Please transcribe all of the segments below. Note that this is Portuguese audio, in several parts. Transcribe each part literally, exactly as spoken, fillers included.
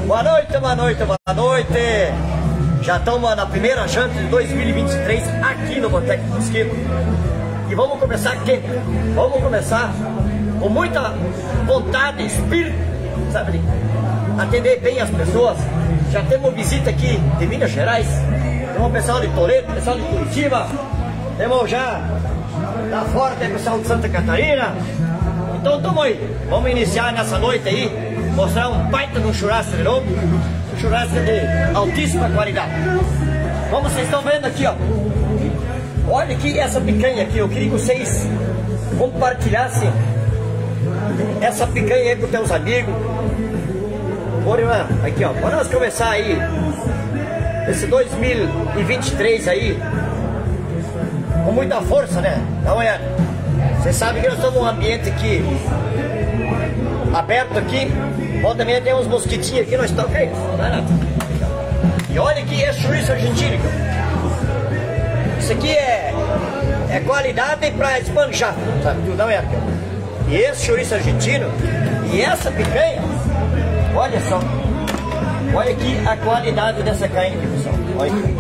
Boa noite, boa noite, boa noite. Já estamos na primeira janta de dois mil e vinte e três aqui no Boteco Mosquito. E vamos começar quente. Vamos começar com muita vontade, espírito, sabe? Atender bem as pessoas. Já temos visita aqui de Minas Gerais. Temos pessoal de Toledo, pessoal de Curitiba. Temos já lá fora, tem pessoal de Santa Catarina. Então estamos aí. Vamos iniciar nessa noite aí. Mostrar um baita de um churrasco de novo. Um churrasco de altíssima qualidade. Como vocês estão vendo aqui, ó. Olha aqui essa picanha aqui. Eu queria que vocês compartilhassem essa picanha aí com teus amigos. Bora, irmã. Aqui, ó. Para nós começar aí esse dois mil e vinte e três aí com muita força, né? Dá uma olhada. Vocês sabem que nós estamos num ambiente aqui aberto aqui. Bom, também tem uns mosquitinhos aqui, nós estamos. Que é isso? Não é nada. E olha aqui esse chouriço argentino. Isso aqui é, é qualidade para espanjar, sabe? Não é? E esse chouriço argentino e essa picanha, olha só. Olha aqui a qualidade dessa carne aqui, pessoal. Olha aqui.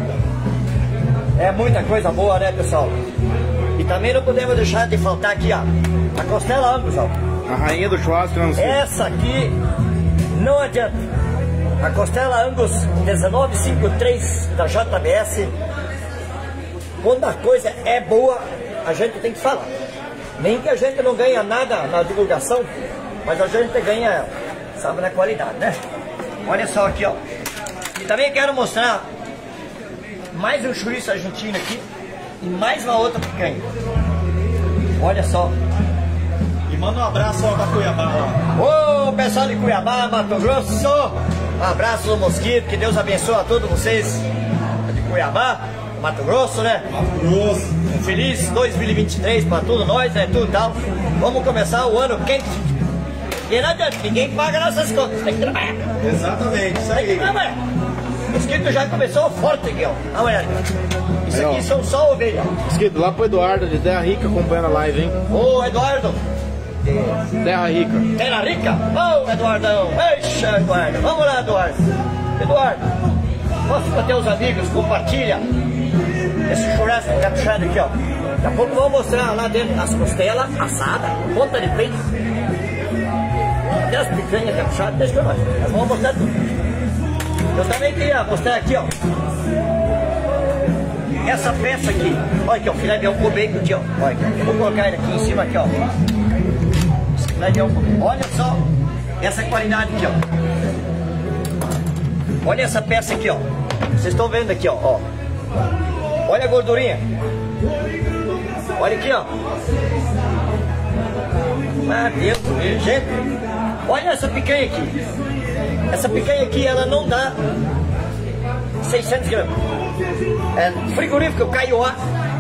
É muita coisa boa, né, pessoal? E também não podemos deixar de faltar aqui, ó, a costela Angus, ó. A rainha do churrasco, não sei. Essa aqui não adianta. A costela Angus dezenove cinquenta e três da J B S. Quando a coisa é boa, a gente tem que falar. Nem que a gente não ganha nada na divulgação, mas a gente ganha, sabe, na qualidade, né? Olha só aqui, ó. E também quero mostrar mais um chouriço argentino aqui e mais uma outra picanha. Olha só. E manda um abraço ó, pra Cuiabá, ó. Ô, pessoal de Cuiabá, Mato Grosso. Um abraço do Mosquito, que Deus abençoe a todos vocês de Cuiabá, Mato Grosso, né? Mato Grosso. Um feliz dois mil e vinte e três pra todos nós, né? Tudo tal. Vamos começar o ano quente. E não adianta, ninguém paga nossas contas, tem que trabalhar. Exatamente, isso aí. Trabalhar. O Mosquito já começou forte aqui, ó. Olha, isso aqui são só ovelhas. Mosquito, lá pro Eduardo de Terra Rica acompanhando a live, hein? Ô, Eduardo. Terra Rica. Terra Rica? Ô, oh, Eduardão. Eixa, Eduardo. Vamos lá, Eduardo. Eduardo, mostra para teus amigos, compartilha esse churrasco caprichado aqui, ó. Daqui a pouco vamos mostrar lá dentro as costelas assadas, ponta de peito. Até as picanhas caprichadas, deixa que nós. Nós vamos mostrar tudo. Eu também queria mostrar aqui, ó. Essa peça aqui. Olha aqui, ó. Filé de com bacon aqui, ó. Olha aqui, ó. Vou colocar ele aqui em cima, aqui, ó. Olha só essa qualidade aqui, ó. Olha essa peça aqui, ó. Vocês estão vendo aqui, ó, ó. Olha a gordurinha. Olha aqui, ó. Ah, Deus, gente. Olha essa picanha aqui. Essa picanha aqui, ela não dá seiscentos gramas. É frigorífico Kaiowá.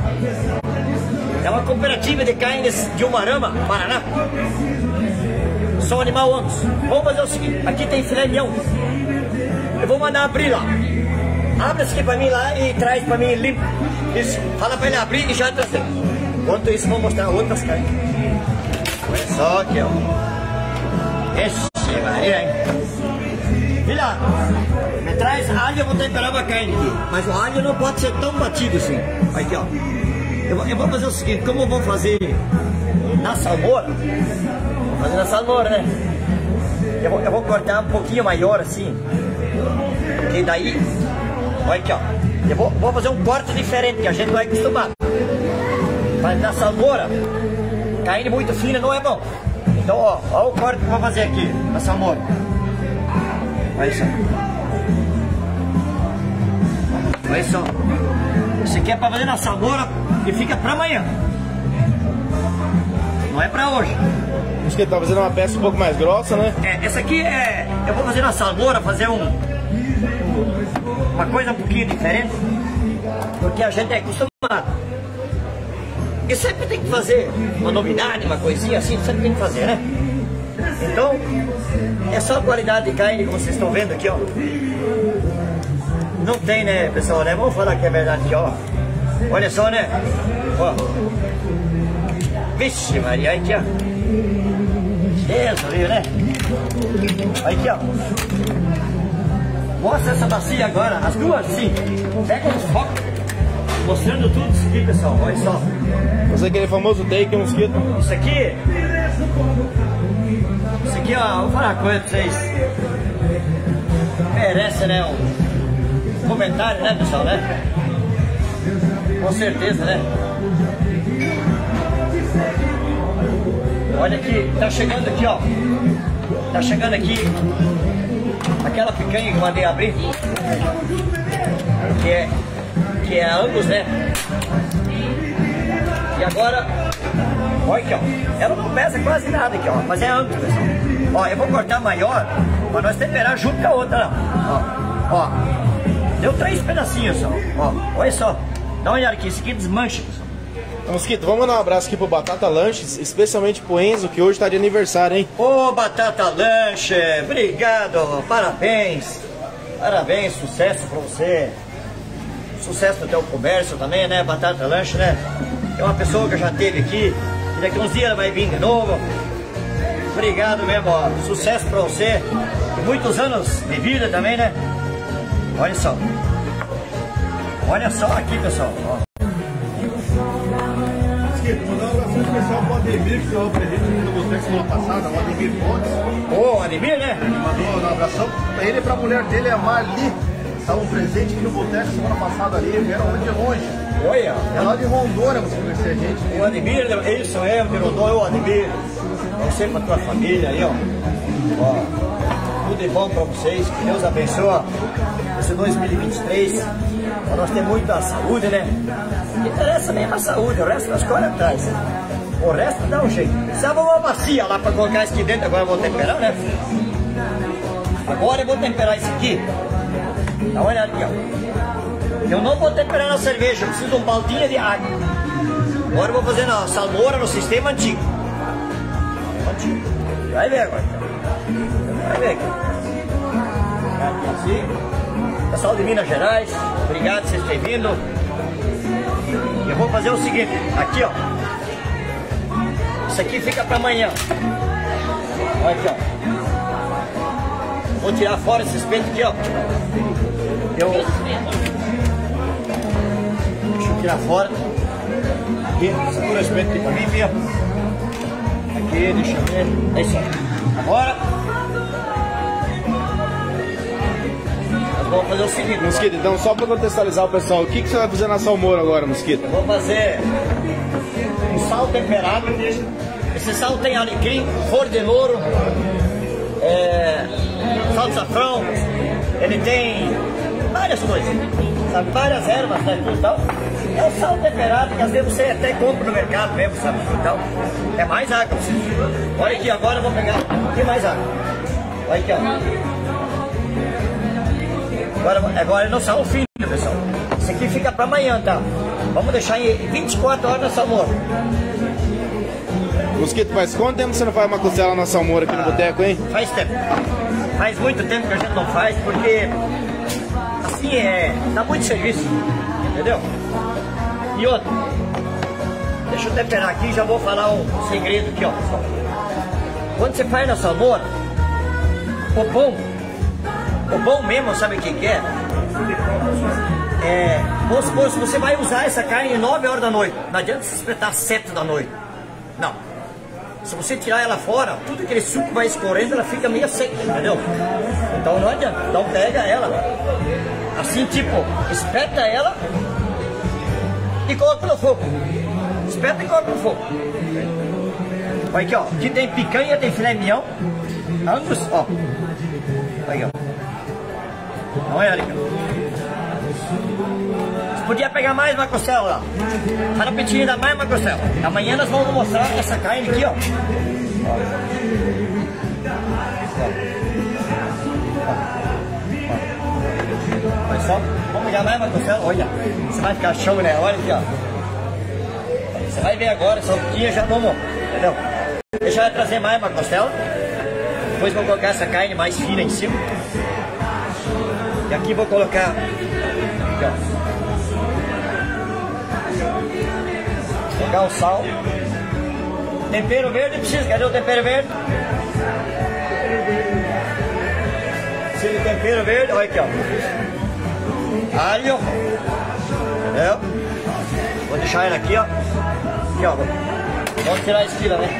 É uma cooperativa de carnes de Umarama, Paraná. São animal Angus. Vamos fazer o seguinte, aqui tem filé mignon. Eu vou mandar abrir lá. Abre isso aqui pra mim lá e traz pra mim limpo. Isso. Fala pra ele abrir e já trazer. Enquanto isso, vou mostrar outras carnes. Olha só aqui, ó. Esse Maria, hein? Filha, me traz alho, eu vou temperar uma carne aqui. Mas o alho não pode ser tão batido assim. Aqui, ó. Eu, eu vou fazer o seguinte, como eu vou fazer na salmoura, vou fazer na salmoura, né? Eu vou, eu vou cortar um pouquinho maior assim. E daí, olha aqui, ó. Eu vou, vou fazer um corte diferente, que a gente não é acostumado. Mas na salmoura, carne muito fina não é bom. Então, ó, ó o corte que eu vou fazer aqui, na salmoura. Olha só. Olha só. Isso aqui é pra fazer na salmoura e fica pra amanhã. Não é pra hoje. Acho que ele tá fazendo uma peça um pouco mais grossa, né? É, essa aqui é... Eu vou fazer na salmoura, fazer um... Uma coisa um pouquinho diferente. Porque a gente é acostumado. E sempre tem que fazer uma novidade, uma coisinha assim, sempre tem que fazer, né? Então, é só a qualidade de carne que vocês estão vendo aqui, ó. Não tem, né, pessoal, né? Vamos falar que é verdade aqui, ó. Olha só, né? Ó. Vixe, Maria, aqui, ó. Deus, viu, né? Aqui, ó. Mostra essa bacia agora, as duas sim. Pega os focos, mostrando tudo isso aqui, pessoal. Olha só. Esse é aquele famoso take, mosquito. Isso aqui. Isso aqui, ó, vou falar uma coisa pra vocês. Merece, né? Um comentário, né, pessoal, né? Com certeza, né? Olha aqui, tá chegando aqui, ó. Tá chegando aqui aquela picanha que eu mandei abrir. Que é, que é a Angus, né? E agora, olha aqui, ó. Ela não pesa quase nada aqui, ó. Mas é Angus, pessoal. Ó, eu vou cortar maior pra nós temperar junto com a outra, ó. Ó, deu três pedacinhos só. Ó, olha só. Dá uma olhada aqui, isso aqui desmancha, pessoal. Mosquito, vamos mandar um abraço aqui pro Batata Lanches, especialmente pro Enzo, que hoje tá de aniversário, hein? Ô, Batata Lanche, obrigado, parabéns. Parabéns, sucesso pra você. Sucesso no teu comércio também, né, Batata Lanche, né? É uma pessoa que já esteve aqui, e daqui uns dias ela vai vir de novo. Obrigado mesmo, ó. Sucesso pra você. E muitos anos de vida também, né? Olha só. Olha só aqui, pessoal, ó. Mandar um abraço especial pro Ademir, que eu presente no Boteco semana passada, o Ademir Pontes. Ô, Ademir, né? Ele mandou um abração pra ele e pra mulher dele, a Marli. Estavam presentes aqui no Boteco semana passada ali, vieram de longe. Olha. É lá de Rondônia, você conhecer a gente. O Ademir, ele sou eu, de Rondônia, ô Ademir. Você com a tua família aí, ó. Ó. Tudo de bom pra vocês, que Deus abençoe esse dois mil e vinte e três. Pra nós ter muita saúde, né? O que interessa mesmo a saúde, o resto nós corremos atrás. O resto dá um jeito. Precisava uma bacia lá pra colocar isso aqui dentro, agora eu vou temperar, né? Agora eu vou temperar isso aqui. Dá uma olhada aqui, ó. Eu não vou temperar na cerveja, eu preciso de um baldinho de água. Agora eu vou fazer na salmoura no sistema antigo. Antigo. Vai ver agora. Vai ver aqui. Aqui assim. Pessoal de Minas Gerais, obrigado por vocês terem vindo. Eu vou fazer o seguinte, aqui ó. Isso aqui fica para amanhã. Olha aqui ó. Vou tirar fora esse espeto aqui ó. Eu... Deixa eu tirar fora. Aqui, segura o espeto aqui para mim, viu? Aqui, deixa eu ver. É isso aí. Agora... Vamos fazer o seguinte, Mosquito, então só para contextualizar o pessoal, o que, que você vai fazer na salmoura agora, Mosquito? eu vou fazer um sal temperado. Esse sal tem alecrim, flor de louro, é, sal de safrão, ele tem várias coisas, sabe? Várias ervas, né, tudo tal. É um sal temperado que às vezes você até compra no mercado mesmo, sabe? Então, é mais água. Olha aqui, agora eu vou pegar aqui mais água. Olha aqui, ó. Agora, agora não sal fino, pessoal. Isso aqui fica para amanhã, tá? Vamos deixar em vinte e quatro horas na salmoura. Mosquito, faz quanto tempo você não faz uma costela na salmoura aqui no boteco, hein? Faz tempo. Faz muito tempo que a gente não faz, porque assim é. Dá muito serviço. Entendeu? E outra. Deixa eu temperar aqui e já vou falar um segredo aqui, ó, pessoal. Quando você faz na salmoura, o bom. O bom mesmo, sabe o que que é? É, vamos supor, se você vai usar essa carne nove horas da noite, não adianta você espetar sete da noite. Não. Se você tirar ela fora, tudo aquele suco vai escorrendo, ela fica meio seca, entendeu? Então não adianta. Então pega ela, assim tipo, espeta ela e coloca no fogo. Espeta e coloca no fogo. Olha aqui, ó. Aqui tem picanha, tem filé mignon, Angus, ó. Aí, ó. Olha ali. Você podia pegar mais uma costela lá. Para pedir ainda mais uma costela. Amanhã nós vamos mostrar essa carne aqui, ó. Olha só. Vamos pegar mais uma costela. Olha. Você vai ficar show, né? Olha aqui, ó. Você vai ver agora, só um pouquinho já vamos. Entendeu? Deixa eu trazer mais uma costela. Depois vou colocar essa carne mais fina em cima. E aqui vou colocar aqui, ó. Vou colocar o sal. Tempero verde precisa, cadê o tempero verde? Precisa de tempero verde, olha aqui, ó. Alho. Entendeu? Vou deixar ele aqui, ó. Aqui, ó. Vamos tirar a esquila, né?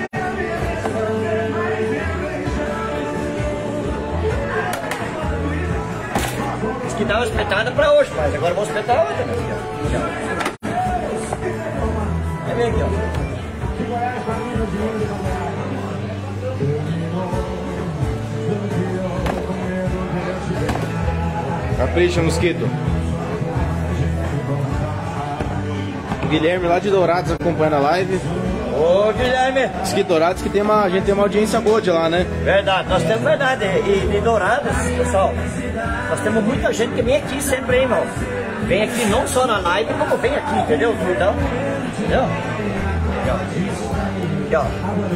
Isso que dava espetada pra hoje, mas agora eu vou espetar outra, né? É bem aqui, ó. Capricha, Mosquito. O Guilherme lá de Dourados acompanhando a live. Ô Guilherme! Mosquito Dourados que tem uma, a gente tem uma audiência boa de lá, né? Verdade, nós temos verdade. E de Dourados, pessoal, nós temos muita gente que vem aqui sempre, hein, irmão? Vem aqui não só na live, como vem aqui, entendeu? Então, entendeu? Aqui, ó. Aqui, ó.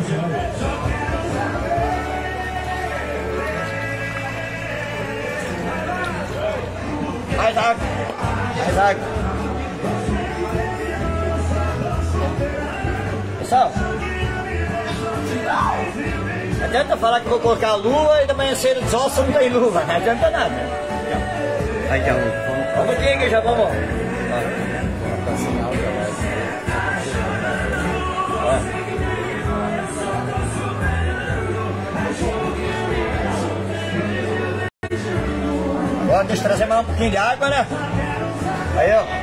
Mais água. Mais água. Pessoal, não adianta falar que vou colocar a luva e da manhã cedo só não tem luva, não adianta nada. Aí, ó. Vamos aqui que já vamos. Agora deixa eu trazer mais um pouquinho de água, né? Aí, ó.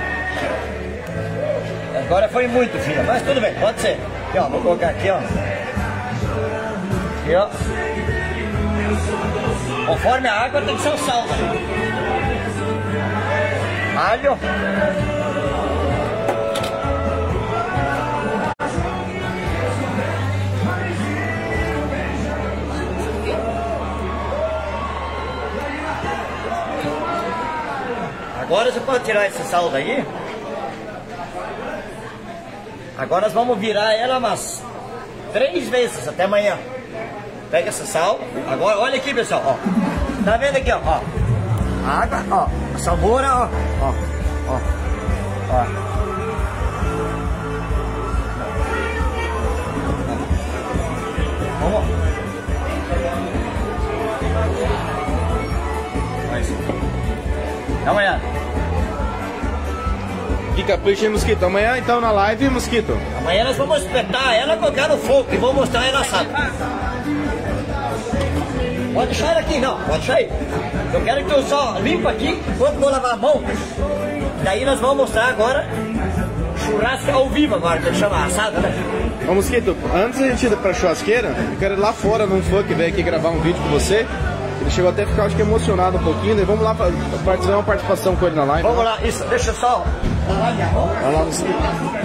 Agora foi muito, filha, mas tudo bem, pode ser. Aqui, ó, vou colocar aqui, ó. Aqui, ó. Conforme a água tem que ser o sal, né? Alho. Agora você pode tirar esse sal daí. Agora nós vamos virar ela umas três vezes até amanhã. Pega essa sal. Agora olha aqui, pessoal, ó. Tá vendo aqui, ó? Ó. A água, ó. A salmoura, ó. Ó. Ó. Ó. Vamos. Mas. Amanhã. Que capricha, hein, Mosquito? Amanhã então na live, Mosquito. Amanhã nós vamos espetar ela, colocar no fogo e vou mostrar ela assada. Pode deixar ela aqui, não, pode deixar aí. Eu quero que eu só limpo aqui enquanto vou lavar a mão. Daí nós vamos mostrar agora churrasco ao vivo agora, que ele chama assada, né? Ô Mosquito, antes da gente ir pra churrasqueira, eu quero ir lá fora num fã que veio aqui gravar um vídeo com você. Ele chegou até a ficar, acho que, emocionado um pouquinho. Daí vamos lá pra fazer uma participação com ele na live. Vamos lá, isso, deixa eu só lavar minha mão. Vai lá, Mosquito.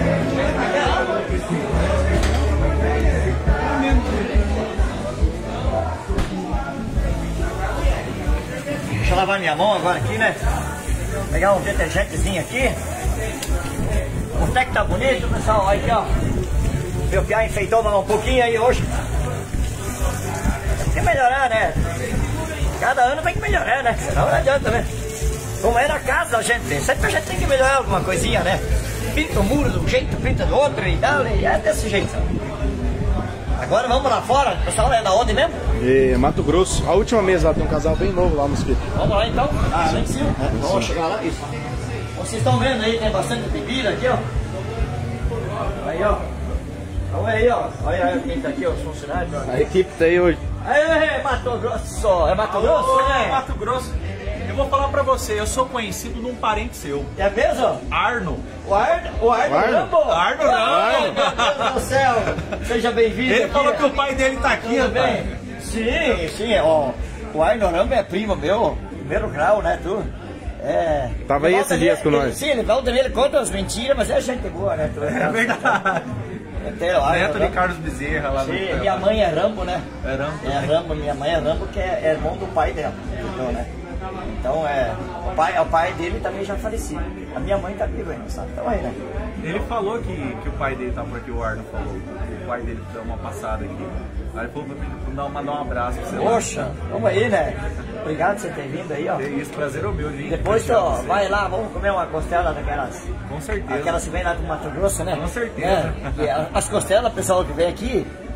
Deixa eu lavar minha mão agora aqui, né? Pegar um detergentezinho aqui. O tec tá bonito, pessoal. Olha aqui, ó. Meu piá enfeitou um pouquinho aí hoje. Tem que melhorar, né? Cada ano tem que melhorar, né? Senão não adianta, né? Como é na casa da gente, sempre a gente tem que melhorar alguma coisinha, né? Pinta o muro de um jeito, pinta do outro e tal, e é desse jeito, sabe? Agora vamos lá fora, o pessoal é da onde mesmo? E Mato Grosso, a última mesa lá, tem um casal bem novo lá, Mosquito. Vamos lá então? Ah, lá em cima? É, vamos chegar lá, isso. Vocês estão vendo aí, tem bastante bebida aqui, ó. Aí, ó. Olha aí, ó. Olha aí quem tá aqui, ó, os funcionários. Ó. A equipe tá aí hoje. Aê, Mato Grosso! É Mato Grosso, Ô, né? Mato Grosso. Eu vou falar pra você, eu sou conhecido num parente seu. É mesmo? Arno. O Arno, o Arno, O Arno? Rambo? Arno Ah, Rambo. meu Deus do céu! Seja bem-vindo Ele aqui. falou que o pai dele tá aqui, Tudo rapaz. bem? Sim, sim, ó. O Arno Rambo é primo meu, primeiro grau, né, tu? É. Tava aí Ele esses volta dias nele- com ele- nós. Sim, ele volta nele, conta as mentiras, mas é gente boa, né? Tu? É verdade. Até o Arno Neto de Rambo. Carlos Bezerra lá no... Sim, minha mãe é Rambo, né? É Rambo É também. Rambo, minha mãe é Rambo, que é, é irmão do pai dela, entendeu, né? Então, é, o pai, o pai dele também já falecido. A minha mãe tá viva ainda, sabe? Então aí, né? Ele falou que, que o pai dele tá por aqui, o Arno falou. O pai dele deu uma passada aqui. Aí ele falou pra mim dar, mandar um abraço pra você. lá. Poxa, vamos aí, né? Obrigado por você ter vindo aí, ó. É isso, prazer é o meu, gente. Depois, ó, vai lá, vamos comer uma costela daquelas. Com certeza. Aquelas que vem lá do Mato Grosso, né? Com certeza. É, e a- as costelas, pessoal que vem aqui, é,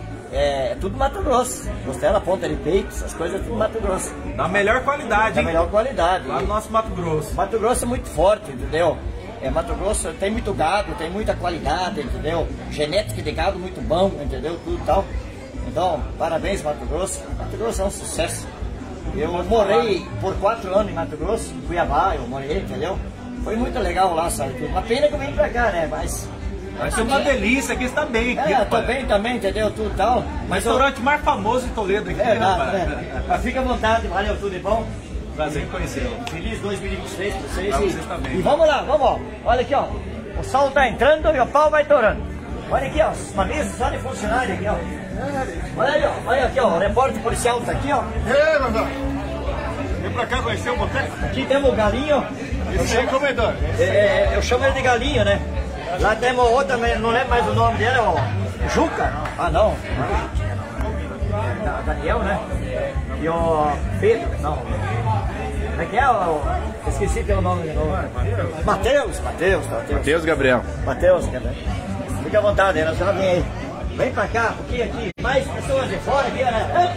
é, é tudo Mato Grosso. Costela, ponta de peito, essas coisas é tudo Mato Grosso. Da melhor qualidade, Da hein? melhor qualidade. Lá no nosso Mato Grosso. Mato Grosso é muito forte, entendeu? É, Mato Grosso tem muito gado, tem muita qualidade, entendeu? Genética de gado muito bom, entendeu? Tudo tal. Então, parabéns, Mato Grosso. Mato Grosso é um sucesso. Eu morei por quatro anos em Mato Grosso, em Cuiabá, eu morei, entendeu? Foi muito legal lá, sabe? Uma pena que eu vim pra cá, né? Mas... Vai ser uma delícia, aqui está bem. Aqui, É, eu tô rapaz. bem também, entendeu? Tudo tal. Mas eu... Restaurante mais famoso em Toledo aqui, É, né, nada, rapaz? né? Mas fica à vontade, valeu, tudo de bom? Prazer em conhecê-lo. Feliz dois mil e vinte e três pra vocês. Pra e, vocês também. e vamos lá, vamos, ó. Olha aqui, ó. O sol tá entrando e o pau vai torando. Olha aqui, ó. Uma mesa só de funcionário aqui, ó. Olha aí, ó. Olha aqui, ó. O repórter policial tá aqui, ó. Ei, Rondônia. Vem pra cá conhecer o boteco? Aqui temos o galinho. Esse aí é comedor. É, é, eu chamo ele de galinho, né? Lá temos outra, não lembro mais o nome dele, é o Juca. Ah, não. Da- Daniel, né? E o Pedro, não. Como é que é? O... Esqueci teu nome de novo. Matheus, Matheus, Matheus. Deus, Gabriel. Matheus, quer ver? Fica à vontade, nós já vem aí. Vem pra cá, porque aqui mais pessoas de fora aqui, né?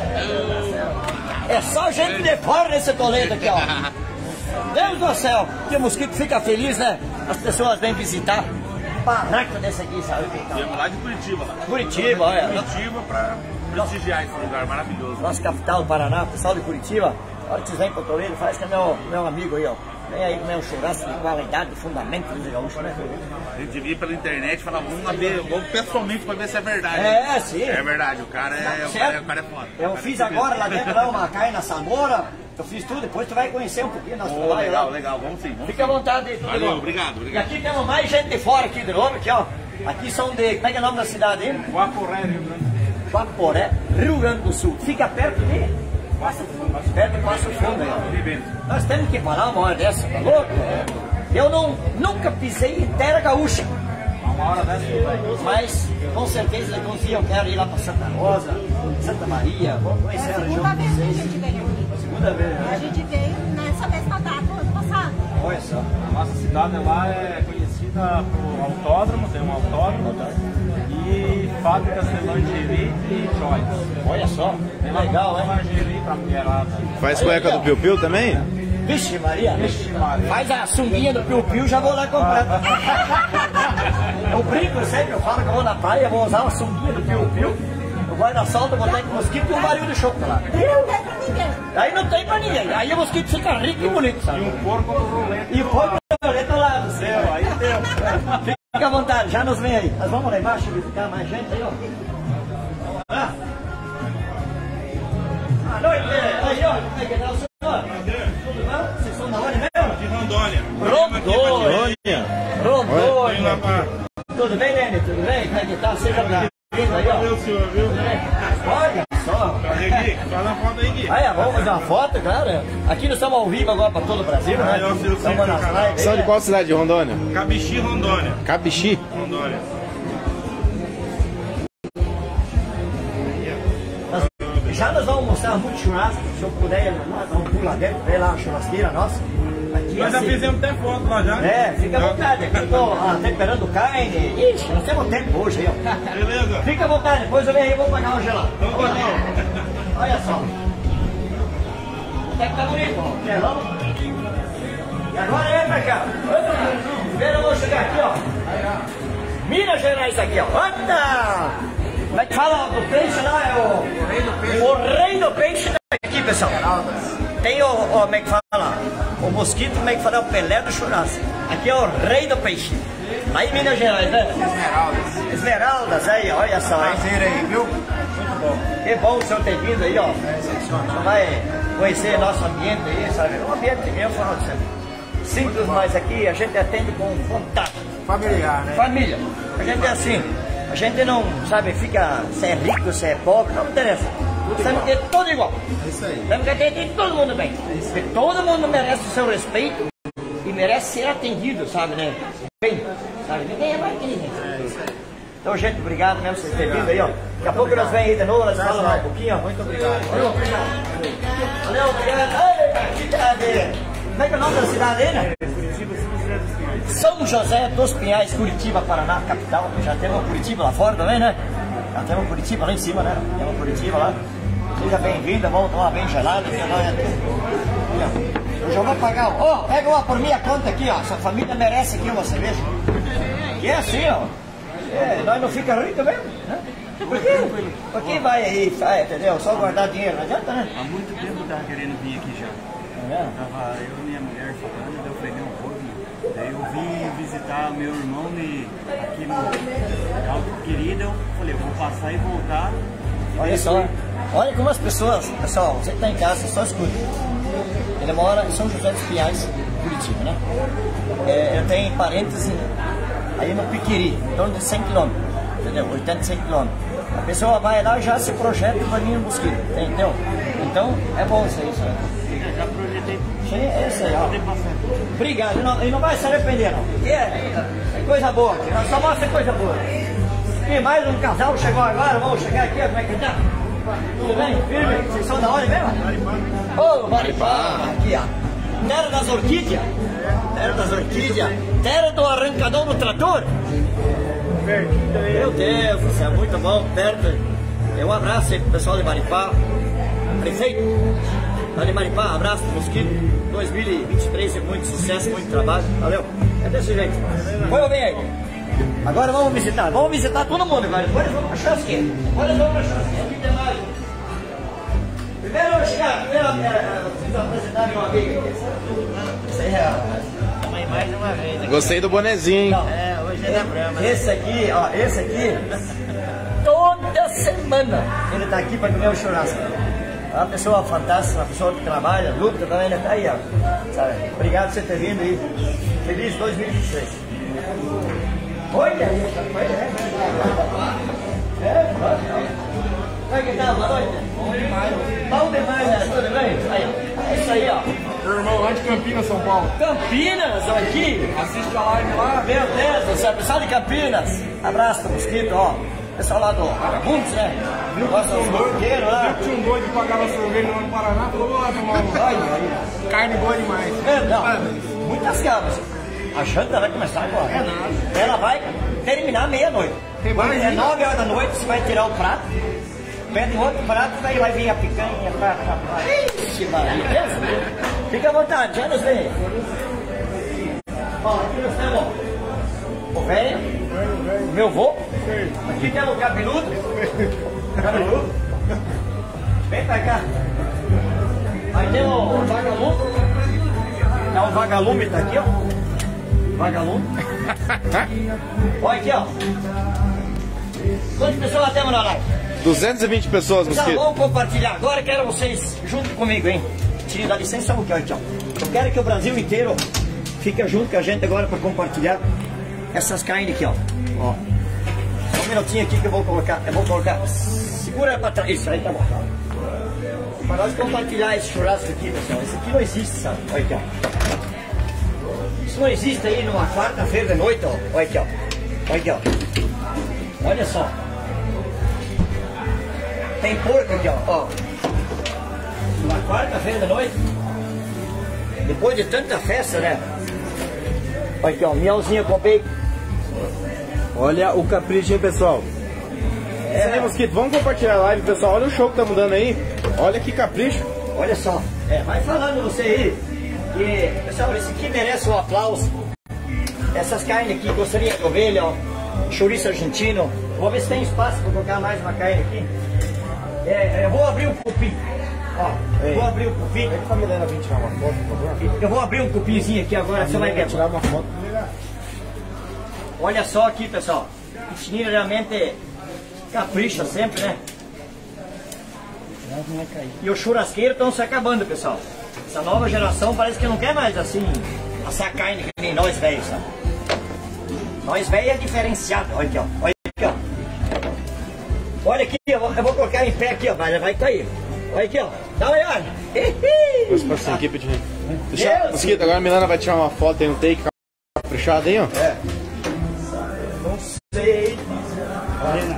É só gente de fora nesse Toledo aqui, ó. Deus do céu, que o mosquito fica feliz, né? As pessoas vêm visitar. Barraco desse aqui, sabe? Viemos lá de Curitiba. Lá. Curitiba, olha. Curitiba para prestigiar esse lugar maravilhoso. Nossa capital do Paraná, pessoal de Curitiba. A hora que vocês vêm para Toledo, faz que é meu, meu amigo aí, ó. Vem aí comer um churrasco de qualidade, de fundamento dos gaúchos, né? A gente via pela internet e falava, vamos lá ver, vamos pessoalmente para ver se é verdade. É, sim. É verdade, o cara é, o cara é, o cara é foda. Eu fiz agora lá dentro lá uma carne na Samora, eu fiz tudo, depois tu vai conhecer um pouquinho nosso Oh, trabalho legal, lá. legal, vamos sim. Vamos Fica à sim. vontade. Valeu, obrigado, E obrigado. aqui temos mais gente de fora aqui de novo, aqui ó. Aqui são de, como é que é o nome da cidade aí? Guaporé, Rio Grande. Guaporé, Rio Grande do Sul. Fica perto de... Passo Fundo. Perto de Passo Fundo aí, ó. Nós temos que parar uma hora dessa, tá louco? Eu não, nunca pisei em terra gaúcha. Uma hora dessa eu vai. Mas com certeza daqui uns dias eu quero ir lá para Santa Rosa, Santa Maria, vamos conhecer a região Segunda de vez que a vocês. gente veio aqui. Segunda vez, A né? gente veio nessa mesma data do ano passado. Olha só. Nossa cidade lá é conhecida por autódromo, tem um autódromo e fábricas de lingerie e joias. Olha só, Tem lá legal, uma hein? lingerie pra mulherada. Faz cueca do Piu Piu também? Vixe Maria, Vixe Maria. faz a sunguinha do Piu Piu, já vou lá comprar. Eu brinco sempre, eu falo que eu vou na praia, vou usar uma sunguinha do Piu Piu, eu vou na solta, vou ter mosquito e um baril de chocolate. E não tem pra ninguém. Aí não tem pra ninguém, aí o mosquito fica rico e bonito, sabe? E um porco no rolete. E foi do lado do céu, aí deu. Fica à vontade, já nos vem aí. Nós vamos lá embaixo visitar mais gente aí, ó. Ah. Boa noite, aí, ó. Como é que tá o senhor? Tudo bom? Vocês são da onde mesmo? De Rondônia. Rondônia. Rondônia. Vem lá pra... Tudo bem, Nene? Tudo bem? Como é que tá? Seja bem-vindo aí, ó. Meu senhor, viu? Olha só. Cadê Gui? Faz uma foto aí, Gui. Aí, vamos fazer uma foto, cara. Aqui nós estamos ao vivo agora para todo o Brasil, né? Aí, ó, eu sei o Estamos seu nas canal. lives. São aí, de né? qual cidade de Rondônia? Cabixi, Rondônia. Cabixi. Rondônia. Já nós vamos mostrar muito churrasco, se eu puder, nós vamos pular dentro, ver lá a churrasqueira nossa. Aqui, Nós já assim, fizemos até foto lá já. É, fica à vontade, aqui eu tô ah, temperando carne. Ixi, nós temos tempo hoje aí, ó. Beleza? Fica à vontade, depois eu venho aí e vou pagar um gelado. Então tá bom. Olha só. Até que tá bonito, ó. Gelão. E agora vem pra cá. Primeiro eu vou chegar aqui, ó. Minas Gerais aqui, ó. Anda! Como é que fala do peixe lá? É o... o rei do peixe. O rei do peixe aqui, pessoal. Tem o, o, como é que fala? O mosquito, como é que fala? É o Pelé do churrasco. Aqui é o rei do peixe. Aí em Minas Gerais, né? Esmeraldas. Esmeraldas, aí, olha só. Prazer aí, viu? Muito bom. Que bom o senhor ter vindo aí, ó. Você vai conhecer nosso ambiente aí, sabe? O ambiente mesmo, falando de sempre. Simples, mas aqui a gente atende com vontade. Familiar, né? Família. A gente é assim. A gente não, sabe, fica se é rico, se é pobre, não interessa. Temos que ter tudo igual. É isso aí. Temos que atender todo mundo bem. Porque todo mundo merece o seu respeito e merece ser atendido, sabe, né? Bem, sabe? Ninguém é mais que ninguém. É isso aí. Então, gente, obrigado mesmo por vocês terem vindo aí, ó. Daqui a pouco nós vem aí de novo, nós falamos lá um pouquinho, ó. Muito obrigado. Valeu, obrigado. Valeu, obrigado. Ai, que cadê? Como é que é o nome da cidade aí, né? São José dos Pinhais, Curitiba, Paraná, capital. Já temos Curitiba lá fora também, né? Ela tem uma Curitiba lá em cima, né? Tem uma Curitiba lá. Seja bem-vinda, vamos tomar bem gelada. Eu já vou pagar. Ó, oh, pega uma por minha conta aqui, ó. Sua família merece aqui uma cerveja. E é assim, ó. É, nós não fica rico mesmo, né? Por quê? Por que vai aí, sai, entendeu? Só guardar dinheiro, não adianta, né? Há muito tempo eu tava querendo vir aqui já. É. Tava eu e minha mulher falando, daí eu falei, não, vou vir. Daí eu vim visitar meu irmão e aqui no Alto Querido, eu falei, eu vou passar e voltar. Olha só, olha como as pessoas, pessoal, você que está em casa, só escuta. Ele mora em São José dos Pinhais, Curitiba, né? É, eu tenho parentes aí no Piquiri, em torno de cem quilômetros, entendeu? oitenta, cem quilômetros. A pessoa vai lá e já se projeta para vir no Mosquito, entendeu? Então, é bom isso aí, né? Eu já projetei tudo. Sim, é isso aí, ó. Obrigado, ele não, ele não vai se arrepender, não. Porque é, é coisa boa aqui, nós só mostra coisa boa. E mais um casal chegou agora, vamos chegar aqui, como é que tá? Tudo bem? Firme? Vocês são da onde mesmo? Ô, oh, Maripá! Aqui, ó. Terra das orquídeas. Terra das orquídeas. Terra do arrancador do trator. Meu Deus, isso é muito bom. Perto. Um abraço aí pro pessoal de Maripá. Prefeito. Lá de Maripá, abraço pro Mosquito. dois mil e vinte e três é muito sucesso, muito trabalho. Valeu. É desse jeito. Põe o bem aí. Agora vamos visitar, vamos visitar todo mundo agora. Depois vamos pra churrasqueira. Depois vamos pra churrasqueira. Aqui tem mais. Primeiro eu chegar, primeiro eu preciso apresentar meu amigo aqui. Isso aí é a mais uma vez. Gostei do bonezinho, hein? Não. É, hoje é da Brahma. Esse aqui, ó, esse aqui, toda semana ele tá aqui pra comer o churrasco. É uma pessoa fantástica, uma pessoa que trabalha, luta também, ele tá aí, ó. Sabe? Obrigado por você ter vindo aí. Feliz dois mil e vinte e três. Olha aí, foi, é. É, como é que tá? Boa noite. Bom demais. Bom demais, né? Tudo bem? Aí, ó. É isso aí, ó. Meu irmão lá de Campinas, São Paulo. Campinas, aqui. Assiste a live lá. Meu Deus, você é pessoal de Campinas. Abraço pro Mosquito, ó. Pessoal lá do Vagabundos, né? Gosta dos motoqueiros lá. Tinha um doido que pagava sorvete lá no Paraná, falou lá tomar um. Olha aí. Carne boa demais. É, não, muitas cabras. A janta vai começar agora. É nada. Ela vai terminar meia-noite. Tem mais, é hein? nove horas da noite, você vai tirar o prato, pede outro prato, daí vai vir a picanha pra cá. Ixi, Maria, beleza? Fica à vontade, já nos vem. Ó, aqui nós temos o velho, o meu vô. Aqui temos o cabeludo. Cabeludo. Vem pra cá. Aí tem o vagalume. É o vagalume, tá aqui, ó. Vagalume. Olha aqui, ó. Quantas pessoas temos na live? duzentas e vinte pessoas, Pessoal, Mosquito. vamos compartilhar. Agora quero vocês junto comigo, hein? Tire da licença, aqui, ó. Eu quero que o Brasil inteiro fique junto com a gente agora para compartilhar essas carnes aqui, ó. Ó. Só um minutinho aqui que eu vou colocar. Eu vou colocar. Segura para trás. Isso aí tá bom. Para nós compartilhar esse churrasco aqui, pessoal. Esse aqui não existe, sabe? Olha aqui, ó. Isso não existe aí numa quarta-feira de noite, ó. Olha aqui, ó. Olha aqui, ó. Olha só. Tem porco aqui, ó. ó. Numa quarta-feira de noite. Depois de tanta festa, né? Olha aqui, ó. Mielzinho com bacon. Olha o capricho, hein, pessoal. É. Isso aí, Mosquito. Vamos compartilhar a live, pessoal. Olha o show que tá mudando aí. Olha que capricho. Olha só. É, vai falando você aí. Que, pessoal, esse aqui merece um aplauso. Essas carnes aqui, gostaria de ovelha, ó. Chouriço argentino. Vou ver se tem espaço para colocar mais uma carne aqui. É, eu vou abrir um cupim. Ó, eu vou abrir um cupim. Pede pra Milena vir tirar uma foto, por favor. Eu vou abrir um cupinzinho aqui agora, você vai ver. Tirar uma foto. Olha só aqui, pessoal. Pitinho realmente capricha sempre, né? E os churrasqueiros estão se acabando, pessoal. Essa nova geração parece que não quer mais assim assar carne que nem nós velhos, sabe? Nós velhos é diferenciado. Olha aqui, ó. Olha aqui, ó. Olha aqui, eu vou, eu vou colocar em pé aqui, ó. Mas vai cair. Olha aqui, ó. Dá uma olhada. Vamos passar aqui, Pitinho. Deixa, Mosquito, agora a Milena vai tirar uma foto, tem um take caprichado, hein, ó. É. Não sei. Olha.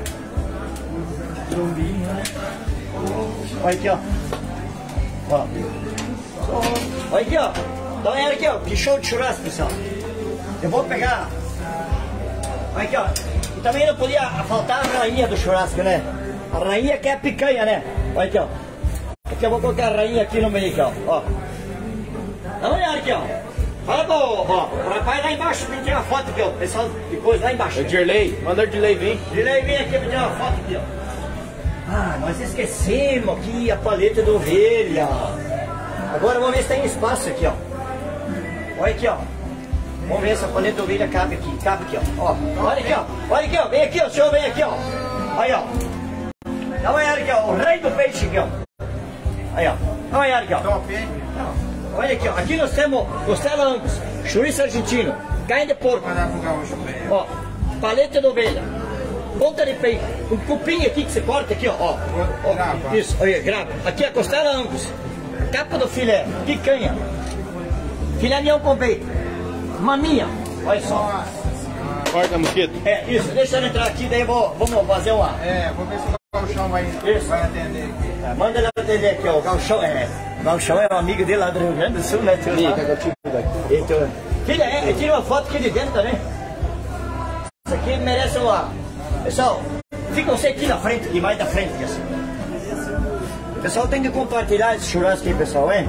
Olha aqui, ó. Ó. Olha aqui, ó. Dá uma olhada aqui, ó. Que show de churrasco, pessoal. Eu vou pegar. Olha aqui, ó. também não podia faltar a rainha do churrasco, né? A rainha que é a picanha, né? Olha aqui, ó. Aqui eu vou colocar a rainha aqui no meio, aqui, ó. ó. Dá uma olhada aqui, ó. Fala pro, ó, o rapaz lá embaixo me tirar uma foto aqui, ó. O pessoal de coisa lá embaixo. É Dirley, manda o Dirley vir. Dirley, vem aqui me tirar uma foto aqui, ó. Ah, nós esquecemos aqui a paleta de ovelha. Agora vamos ver se tem espaço aqui, ó. Olha aqui, ó. Vamos ver se a paleta de ovelha cabe aqui. Cabe aqui, ó. ó. Olha aqui, ó. Olha aqui, ó. Vem aqui, ó. O senhor vem aqui, ó. Aí, ó. Dá uma olhada aqui, ó. O rei do peixe aqui, ó. Aí, ó. Dá uma olhada aqui, ó. Top, hein? Olha aqui, ó. Aqui nós temos costela Angus, chouriço argentino, carne de porco. Ó, paleta de ovelha, ponta de peito, um cupim aqui que você corta aqui, ó. ó, ó isso, olha, grava. Aqui a costela Angus, capa do filé, picanha, filé mignon com peito, maminha, olha só. Corta, mosquito. É, isso, deixa ele entrar aqui, daí eu vou, vamos fazer uma. É, vou ver se o Gauchão vai, vai atender aqui. É, manda ele atender aqui, ó. O Gauchão é. O Gauchão é um amigo dele lá do Rio Grande do Sul, né? Tio, Ih, tá tipo daqui. então, filha, é, tira uma foto aqui de dentro também. Isso aqui merece uma. Pessoal, fica você aqui na frente, aqui mais da frente, aqui, assim. Pessoal, tem que compartilhar esse churrasco aí, pessoal, hein?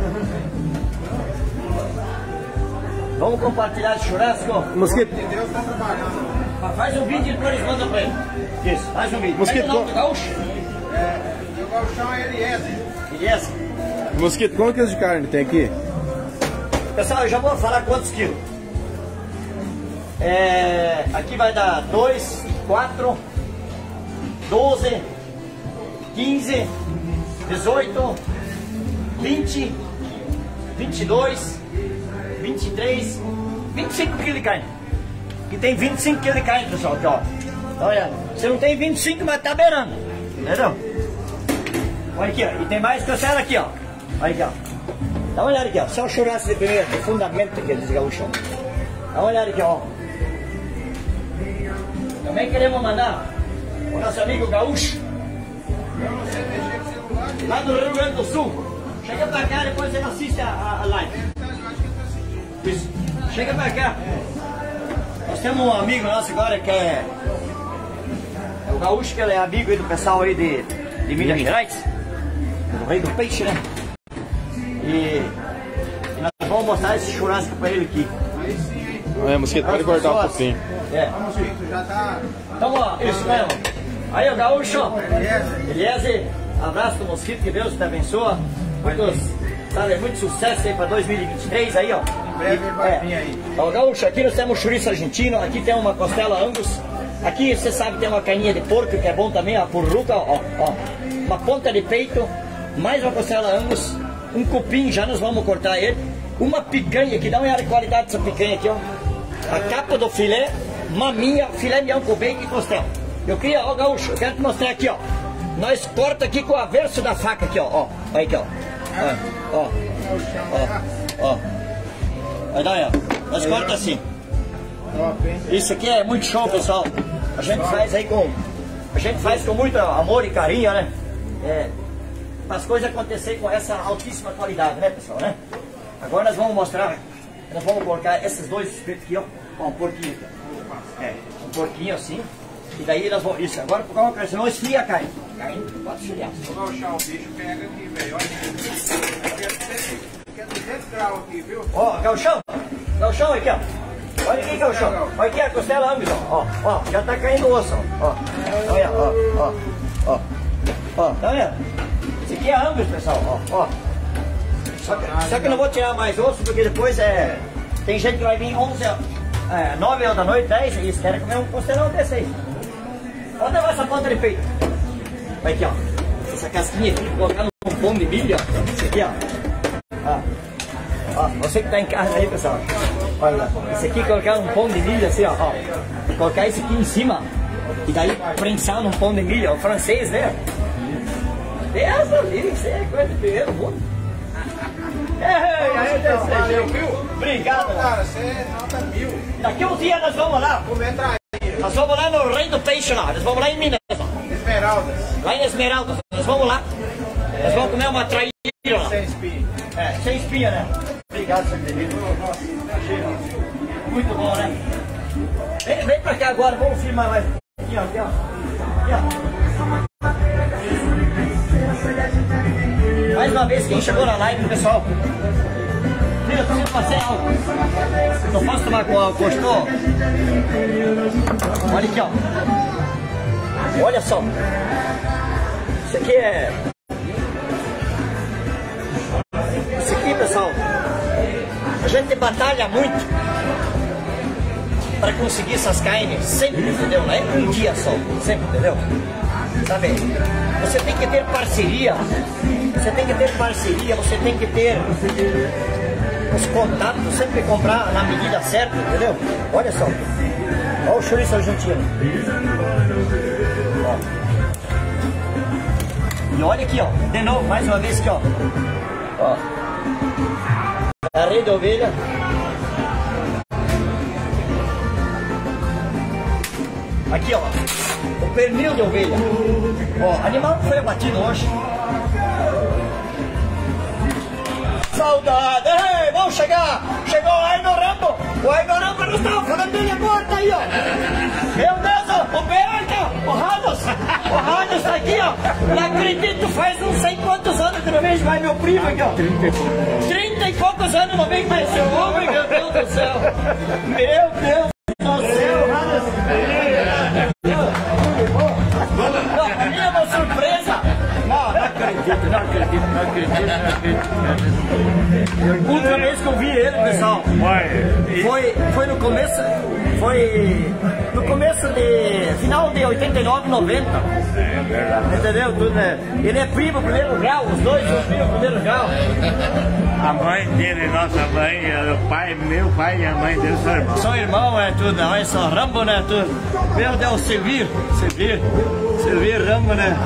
Vamos compartilhar esse churrasco? Mosquito. Deus tá trabalhando. Faz um vídeo e depois manda pra ele. Isso, faz um vídeo. Mosquito, Pega o nome do gaúcho. É, e o Gauchão é Eliezer. Beleza? Mosquito, quantos quilos de carne tem aqui? Pessoal, eu já vou falar quantos quilos. É, aqui vai dar dois, quatro, doze, quinze, dezoito, vinte, vinte e dois, vinte e três, vinte e cinco quilos de carne. Aqui tem vinte e cinco quilos de carne, pessoal. Aqui, ó. Olha, você não tem vinte e cinco, mas tá beirando. Entendeu? Olha aqui, ó. E tem mais costela aqui, ó. Olha aqui, ó. Dá uma olhada aqui, ó. Só o churrasco de primeiro, de fundamento aqui, dos gaúchos. Dá uma olhada aqui, ó. Também queremos mandar o nosso amigo gaúcho, lá do Rio Grande do Sul. Chega pra cá, depois você assiste a, a, a live. Isso. Chega pra cá. Nós temos um amigo nosso agora que é, é o gaúcho, que ele é amigo aí do pessoal aí de, de Minas Gerais, do Rei do Peixe, né? E, e nós vamos mostrar esse churrasco pra ele aqui. É, mosquito, pode cortar um pouquinho. É. Vamos, Vitor, já tá. Então, ó, isso mesmo. Aí, o gaúcho, Eliezer. Eliezer, abraço do mosquito, que Deus te abençoe. Muitos, sabe, muito sucesso aí para dois mil e vinte e três aí, ó. Em breve ele vai vir aí. Ó, gaúcho, aqui nós temos chouriço argentino, aqui tem uma costela Angus. Aqui você sabe tem uma carninha de porco que é bom também, a purruca, ó, ó. Uma ponta de peito, mais uma costela Angus, um cupim, já nós vamos cortar ele. Uma picanha aqui, dá uma olhada de qualidade dessa picanha aqui, ó. A capa do filé, maminha, filé mignon com bacon e costela. Eu queria, ó, gaúcho, eu quero te mostrar aqui, ó. Nós corta aqui com o averso da faca aqui, ó, ó. Olha aqui, ó. Ó, ó, ó, ó. Olha aí, ó. Nós corta assim. Isso aqui é muito show, pessoal. A gente faz aí com, a gente faz com muito amor e carinho, né? É, para as coisas acontecerem com essa altíssima qualidade, né, pessoal, né? Agora nós vamos mostrar, nós vamos colocar esses dois espetos aqui, ó. Ó, um porquinho aqui, ó. É, um porquinho assim. E daí nós vamos, isso, agora por causa senão esfria a carne. A carne pode esfriar. Vou Gauchão, o bicho pega aqui, velho. Olha aqui, é duzentos graus aqui, viu? Ó, Gauchão, Gauchão aqui, ó. Olha aqui, Gauchão. Olha aqui a costela Angus, ó. Ó, ó, já tá caindo o osso, ó. Ó, olha, ó, ó, ó. Ó, tá vendo? Esse aqui é Angus, pessoal, ó, ó. Só que, só que eu não vou tirar mais osso, porque depois é... Tem gente que vai vir onze, é, nove horas da noite, dez, e eles querem comer um costelão desse aí. Pode levar essa ponta de peito. Olha aqui, ó. Essa casquinha aqui, colocar num pão de milho, ó. Esse aqui, ó. Ó. Ó, você que tá em casa aí, pessoal. Olha lá. Esse aqui, colocar um pão de milho assim, ó. ó. Colocar esse aqui em cima. E daí prensar num pão de milho, ó. Francês, né? Essa ali, isso é coisa de primeiro mundo. É, é, Valeu, viu? Obrigado, Cara, você é nota mil. Daqui um dia nós vamos lá. Comer traíra. Nós vamos lá no Rei do Peixe lá. Nós vamos lá em Minas. Esmeraldas. Lá em Esmeraldas. Nós vamos lá. Nós vamos comer uma traíra lá. Sem espinho. É, sem espinha, né? Obrigado, seu querido. Muito bom, né? Vem, vem pra cá agora, vamos filmar mais. Aqui, ó, aqui, ó. Aqui, ó. Mais uma vez, quem chegou na live, pessoal. Filha, eu preciso fazer algo. Não posso tomar com álcool, gostou? Olha aqui, ó. Olha só. Isso aqui é... Isso aqui, pessoal, a gente batalha muito para conseguir essas carnes sempre, entendeu? Não é um dia só, sempre, entendeu? Sabe? Você tem que ter parceria, você tem que ter parceria, você tem que ter os contatos, sempre comprar na medida certa, entendeu? Olha só, olha o chouriço argentino. Ó. E olha aqui, ó, de novo, mais uma vez aqui, ó. Ó. Arreio de ovelha. Aqui, ó, o pernil de ovelha. Ó, animal que foi abatido hoje. Saudade! Ei, vamos chegar! Chegou o Aino Rambo! O Aino Rambo não estava falando dele agora, tá aí, ó! Meu Deus, ó, o Bearca! O Rados! O Rados tá aqui, ó! Não acredito, faz não sei quantos anos que não vejo mais meu primo aqui, ó! Trinta e poucos anos não vejo mais esse homem, meu Deus do céu! Meu Deus do céu, Rados! Não, pra mim é uma surpresa! Não, não acredito, não acredito, não acredito, não acredito. Outra vez que eu vi ele, pessoal, foi, foi no começo, foi no começo de, final de oitenta e nove, noventa. É verdade. Entendeu? Tudo, né? Ele é primo primeiro grau, os dois são primo primeiro grau. A mãe dele, nossa mãe, o pai, meu pai e a mãe dele são irmãos. São irmãos, é tudo, olha só, Rambo, né, tudo. Meu Deus, Servir, Servir, Servir, Rambo, né?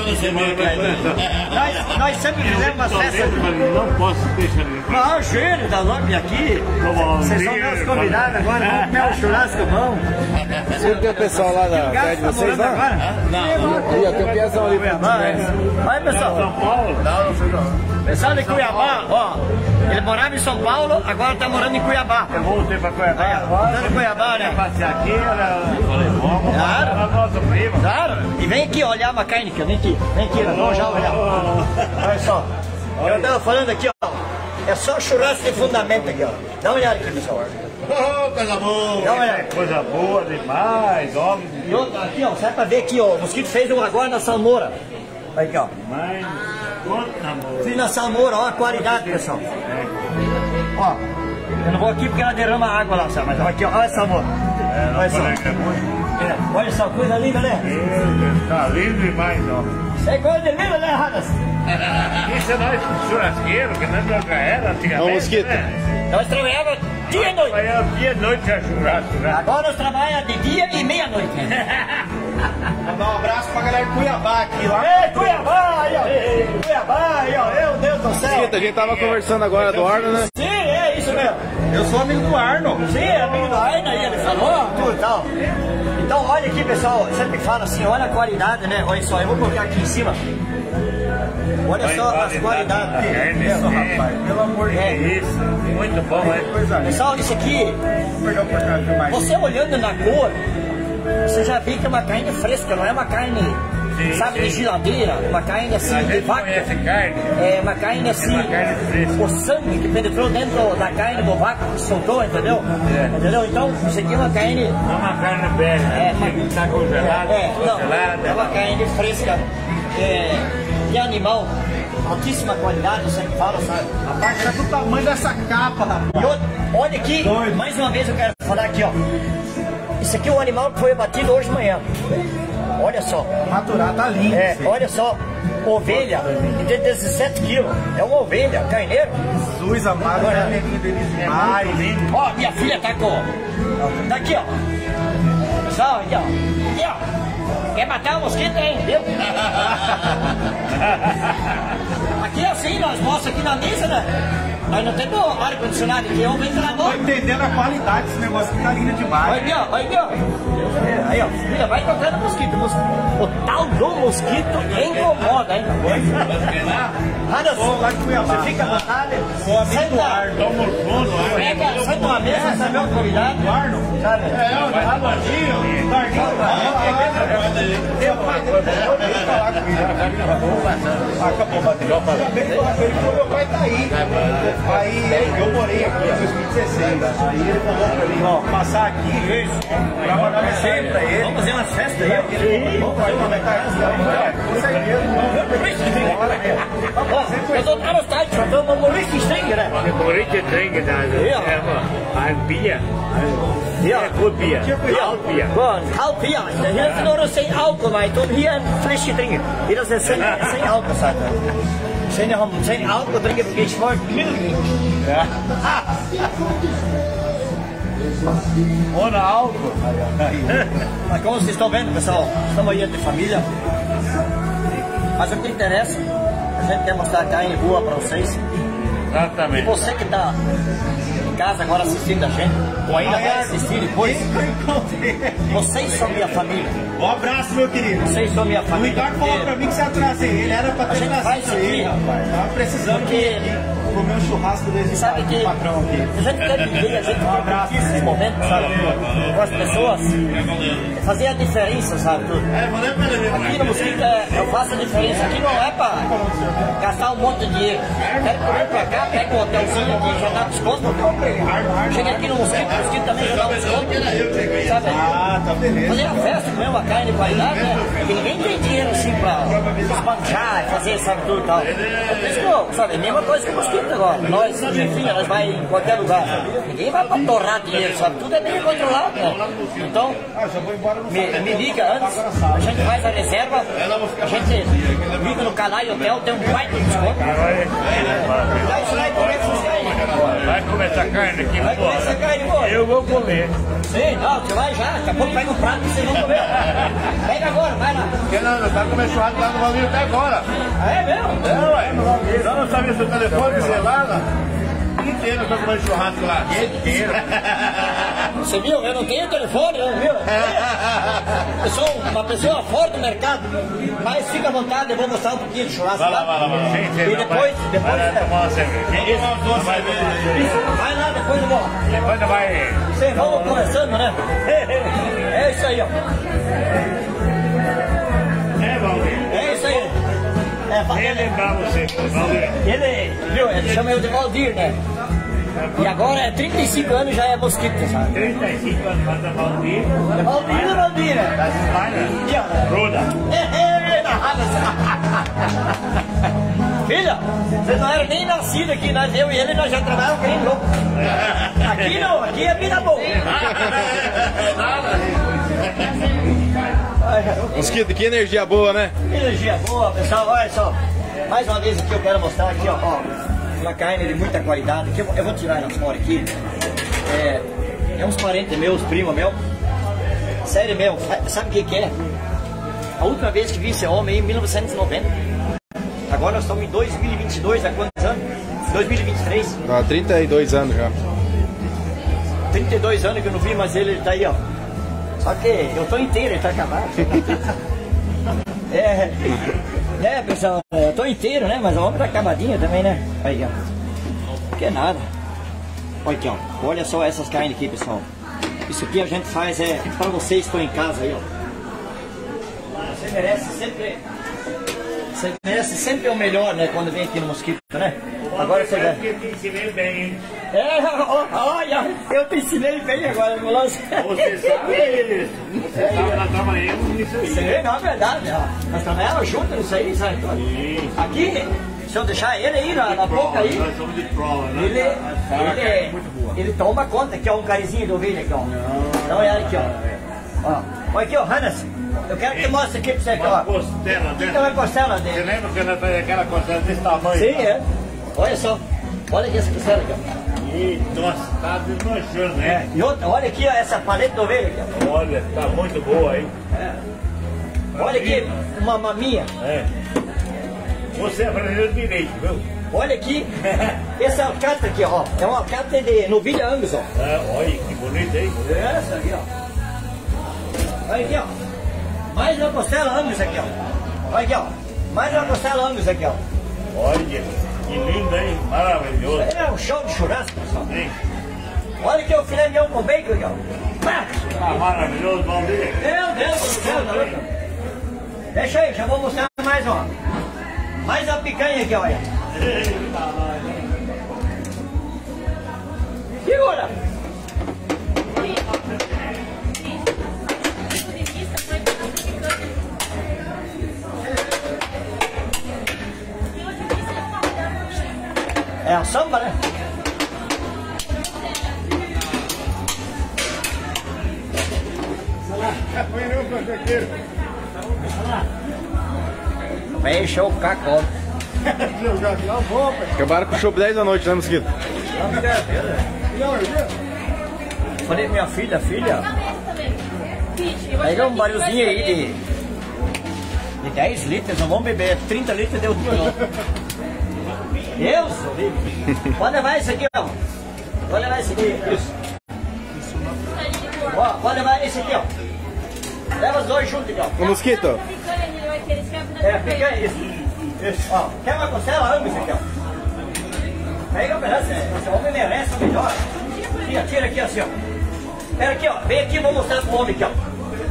Nós, nós sempre fizemos umas festas. Não posso deixar ele. Não, cheiro, tá louco, e aqui, vocês são meus convidados agora, vamos comer um churrasco bom. Você tem o pessoal lá da perto de vocês lá? Não. Aí, ó, tem um piazão ali. Olha, pessoal. São Paulo? Não, não sei não. Pessoal de Cuiabá, ó, ele morava em São Paulo, agora tá morando em Cuiabá. Eu voltei pra Cuiabá É, agora. tá em Cuiabá, né? Passear aqui, eu falei, vamos Claro. para nosso primo. Claro, e vem aqui olhar uma carne, vem aqui, vem aqui, vamos já olhar. Olha só, eu tava falando aqui, ó, é só churrasco de fundamento aqui, ó. Dá uma olhada aqui, pessoal. Oh, coisa boa. Dá uma olhada. Coisa boa demais, homem. E outra, aqui, ó, sai pra ver aqui, ó, o mosquito fez um agora na salmoura. Olha aqui, ó. Mãe, conta, amor. Fiz na salmoura, ó a qualidade, pessoal. Ó, eu não vou aqui porque ela derrama água lá, sabe? Mas aqui, ó, olha a salmoura. É, Olha só. não é muito. É, olha só, coisa linda, né? Tá lindo demais, homem. Isso é coisa linda, né, Radas? Isso é nós churrasqueiros, que nós já era antigamente. Ô, Mosquito. Né? Nós trabalhamos dia e noite. Trabalhava dia e noite já churrasco, né? Agora nós trabalhamos de dia e meia-noite. Mandar um abraço pra galera de Cuiabá aqui lá. Ei, Cuiabá, aí, ó. Ei, Cuiabá, aí, ó. Meu Deus do céu. Mosquito, a gente tava conversando agora do Arno, né? Sim, é isso mesmo. Eu sou amigo do Arno. Sim, é amigo do Arno aí, ele falou tudo e tal. Então, olha aqui, pessoal. Eu sempre falo assim, olha a qualidade, né? Olha só, eu vou colocar aqui em cima. Olha só as qualidades. É isso, rapaz. Pelo amor de É. Deus. Isso, muito bom, é? Pessoal, isso aqui, você olhando na cor, você já vê que é uma carne fresca, não é uma carne, Sim, sabe, de sim. geladeira, uma carne assim A de gente vaca. conhece carne. É uma carne assim, uma carne fresca. o sangue que penetrou dentro da carne do vaca, que soltou, entendeu? É. Entendeu? Então, isso aqui é uma carne. Não é uma carne velha, É, é, que está congelada, é, não, congelada. é uma carne fresca, é, de animal, altíssima qualidade, eu sempre falo, sabe? Rapaz, olha o tamanho dessa capa, rapaz. E outra, olha aqui, mais uma vez eu quero falar aqui, ó. Isso aqui é um animal que foi abatido hoje de manhã. Olha só. Maturar tá lindo. É, filho. olha só. Ovelha de dezessete quilos. É uma ovelha, carneiro. Jesus amado, Agora, é a neguinha deles É demais. muito lindo. Ó, minha filha tá com. Tá aqui, ó. Pessoal, aqui, ó. Aqui, ó. Quer matar o mosquito, hein? Viu? Aqui assim, nós mostramos aqui na mesa, né? nós não temos ar-condicionado aqui, vamos ver lá Tô agora. entendendo a qualidade desse negócio que tá lindo demais. Olha aqui, ó, olha aqui, ó. Aí, ó, filha, vai tocando mosquito. Mos... O tal do mosquito incomoda, hein? Hannes, você fica à vontade. Senta. Pega, senta uma mesa, sabe a autoridade? Sabe? É, o Ramadinho, acabou o material. Ele falou, meu pai tá aí. Aí eu morei aqui em dois mil e dezesseis. Aí ele falou pra mim, ó, passar aqui pra mandar mensagem pra ele. Vamos fazer uma festa aí? Vamos fazer uma mensagem. Com certeza. Eu tô para o estádio, eu tô no Maurice Stenger, né? Maurice Stenger, Ja. ein Bier. Ja. Sehr gut Bier. Alt Bier. Gewoon, halb Bier. Hier ist nur sem Alkohol, maar toen hier een flesje drinken. Hier is het sem, sem Alkohol, sagt er. Sem, sem Alkohol drinken, porque ich wollte Glück. Ja. Ohne álcool. Mas como vocês estão vendo, pessoal, estamos aí de família. Mas o que interessa, a gente quer mostrar carne boa para vocês. E Exatamente. você que está em casa agora assistindo a gente, ou ainda vai assistir depois, vocês são minha família. Um abraço, meu querido. Vocês são minha O família. Ricardo falou pra mim que você ia trazer ele, era pra A ter gente trazido faz isso aí, aqui, rapaz. Tava precisando porque de comer um churrasco desse sabe que patrão aqui. a gente quer viver, a gente quer curtir esses momentos, sabe, com as pessoas, fazer a diferença, sabe, tudo. Aqui no Mosquito é, eu faço a diferença, aqui não é pra gastar um monte de dinheiro. Quero correr pra cá, pega um hotelzinho aqui, já dá desconto. Cheguei aqui no Mosquito, o Mosquito também já dá um desconto, sabe? Ah, tá beleza. Fazer uma festa, comer uma carne de qualidade, né? Porque ninguém tem dinheiro assim pra espanjar e fazer, sabe, tudo e tal. É por isso que eu, sabe, é a mesma coisa que o Mosquito agora. Nós, enfim, nós vai em qualquer lugar. Ninguém vai pra torrar dinheiro, sabe? Tudo é bem controlado, né? Então, me, me liga antes, a gente faz a reserva, a gente liga no canal e hotel, tem um baita de desconto. Vai ensinar como é que vocês caem. Vai comer essa carne aqui, Vai comer essa carne, pô. Eu vou comer. Sim, não, você vai já, daqui a pouco pega um prato e vocês vão comer. Pega agora, vai lá. Porque não, nós estamos comendo churrasco lá no Valdir até agora. Ah, é mesmo? É, ué. Nós não sabíamos seu telefone, sei lá, né? O dia inteiro nós estamos comendo churrasco lá. O dia inteiro. Você viu? Eu não tenho telefone, não viu? Eu sou uma pessoa fora do mercado, mas fica à vontade, eu vou mostrar um pouquinho de churrasco Vai lá, lá. vai lá, vai lá. Sim, sim, E não, depois, vai, depois, vai lá tomar uma cerveja. Vamos duas cervejas. Isso, vai lá, depois eu vou. Depois vai... Vocês vão conversando, né? É isso aí, ó. É, Valdir. É isso aí. É, fa- Nem lembrar você, Valdir. ele, viu, ele chama eu de Valdir, né? E agora é trinta e cinco anos já é Mosquito, sabe? trinta e cinco anos mais da Valdir. É Valdir, é Valdir, né? Das Espanhas. Aqui, ó. Ruda. Filha, você não era nem nascido aqui, nós, eu e ele, nós já trabalhamos com louco. Aqui não, aqui é vida boa. Mosquito, que energia boa, né? Energia boa, pessoal, olha só. Mais uma vez aqui eu quero mostrar aqui, ó, ó uma carne de muita qualidade. Aqui eu, vou- eu vou tirar ela fora aqui. É, é uns parentes meus, primo meu. Sério mesmo, sabe o que que é? A última vez que vi esse homem em mil novecentos e noventa. Agora nós estamos em dois mil e vinte e dois, há quantos anos? dois mil e vinte e três. Há trinta e dois anos já. trinta e dois anos que eu não vi, mas ele, ele tá aí, ó. Só que eu tô inteiro, ele tá acabado. É, né, pessoal? Eu tô inteiro, né? Mas o homem tá acabadinho também, né? Aí, ó. Que nada. Olha aqui, ó. Olha só essas carnes aqui, pessoal. Isso aqui a gente faz é pra vocês que estão em casa aí, ó. Você merece sempre. Você merece sempre o melhor, né? Quando vem aqui no Mosquito, né? Agora você vai. Eu te ensinei bem, hein? É, ó, olha, eu te ensinei bem agora, meu lance. Você sabe isso. Você sabe, nós trabalhamos nisso aí. Isso aí não é verdade, ó. Nós trabalhamos juntos nisso aí, sabe? Aqui, se eu deixar ele aí na, na boca aí, Nós somos de prova, né? ele, ele, ele toma conta, aqui ó, um carizinho de ovelha aqui, ó. Então é aqui, ó. Ó, olha aqui, ó, Hannes, eu quero que você mostre aqui pra você aqui, Uma ó. costela, O que né? que é uma costela Você dele? lembra que nós fazíamos aquela costela desse tamanho? Sim, é. Olha só, olha aqui essa costela aqui, ó. Ih, nossa, tá desmanchando, né? E outra, olha aqui, ó, essa paleta de ovelha aqui, ó. Olha, tá muito boa, hein? Olha aqui, uma maminha. É. Você aprendeu direito, viu? Olha aqui, esse alcatra aqui, ó, é um alcatra de novilha Angus, ó. É, olha, que bonito, hein? Essa aqui, ó. Olha aqui, ó. Mais uma costela Angus aqui, ó. Olha aqui, ó. Mais uma costela Angus aqui, ó. Olha, que lindo, hein? Maravilhoso. É um show de churrasco, pessoal. Sim. Olha aqui o filé mignon com bacon aqui, ó. Pá! Ah, maravilhoso, Valdir. Meu Deus do céu, tá louco? Deixa aí, já vou mostrar mais, ó. Mais uma picanha aqui, olha. Segura! É a samba, né? Fecha o cacó. Acabaram com o show dez da noite, né, Mosquito? Falei pra minha filha, filha, pega um barrilzinho aí de, de dez litros, não vamos beber, trinta litros deu tudo. Deus, pode levar esse aqui, ó. Pode levar esse aqui, isso. Ó, pode levar esse aqui, ó. Leva os dois juntos aqui, ó. Ô, Mosquito. É, picanha, isso. Isso, ó. Quer uma costela? Amo isso aqui, ó. Pega um pedaço, esse homem merece o melhor. Tira, tira aqui, assim, ó. Pera aqui, ó. Vem aqui, eu vou mostrar pro homem aqui, ó.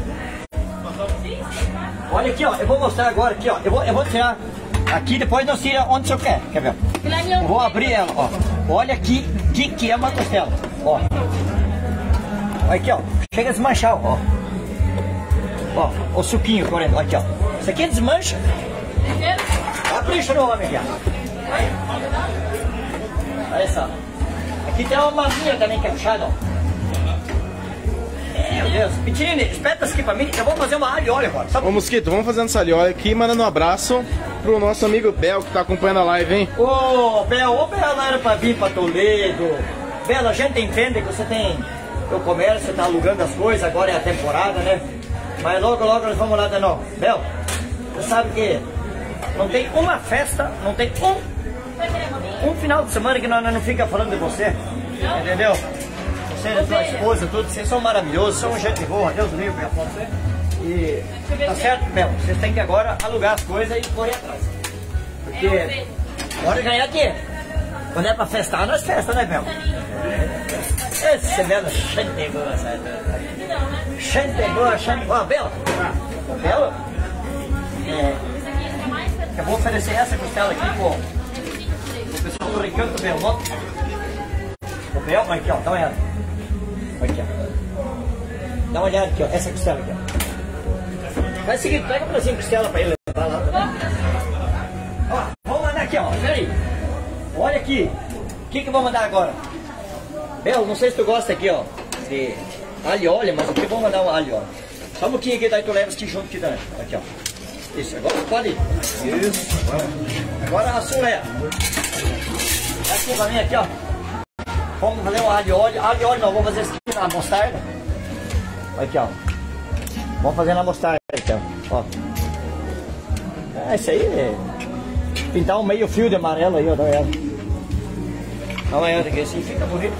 Olha aqui, ó. Eu vou mostrar agora aqui, ó. Eu vou, eu vou tirar aqui, depois nós tira onde o senhor quer. Quer ver? Eu vou abrir ela, ó. Olha aqui, que que é uma costela, ó. Olha aqui, ó. Chega a desmanchar, ó. Ó, o suquinho correndo, olha aqui, ó. Isso aqui desmancha. Capricha no homem aqui, ó. Aí. Olha só. Aqui tem uma maminha também que é puxada, ó. Meu Deus. Pitinini, espeta isso aqui pra mim. Eu vou fazer uma alho e óleo agora. Sabe? Ô, Mosquito, vamos fazendo essa óleo aqui, mandando um abraço pro nosso amigo Bel, que tá acompanhando a live, hein? Ô, Bel, ô, Bel, não era pra vir pra Toledo. Bel, a gente entende que você tem o comércio, você tá alugando as coisas, agora é a temporada, né? Mas logo, logo nós vamos lá de novo. Bel, você sabe que não tem uma festa, não tem um, um final de semana que nós não fica falando de você. Entendeu? Você e sua esposa, tudo, vocês são maravilhosos, são gente boa, Deus livre, minha foto. E tá certo, Bel, vocês têm que agora alugar as coisas e correr atrás. Porque pode ganhar aqui. Quando é pra festar, nós festa, né, Bel? Esse Bel, gente boa, sabe? Gente boa, gente boa. Bel, Bel, é, eu vou oferecer essa costela aqui pro, pro pessoal do Recanto Belmonte. O Bel, aqui, ó, dá uma olhada. Aqui, ó. Dá uma olhada aqui, ó, essa costela aqui, ó. Faz o seguinte, pega um pedacinho de costela pra ele levar lá. Ó, vamos mandar aqui, ó, peraí. Olha aqui, o que que eu vou mandar agora? Bel, não sei se tu gosta aqui, ó, de alho e óleo, mas aqui eu vou mandar um alho e óleo. Só um pouquinho aqui, daí tu leva esse junto aqui também. Aqui, ó. Isso, agora pode ir. Isso. Agora a sulé. Aqui pra mim, aqui, ó. Vamos fazer um alho e óleo. Alho e óleo não, vamos fazer isso aqui na mostarda. Aqui, ó. Vamos fazer na mostarda, aqui, ó. É, isso aí é... Pintar um meio fio de amarelo aí, ó. Dá uma olhada. Dá uma olhada aqui, assim fica bonito.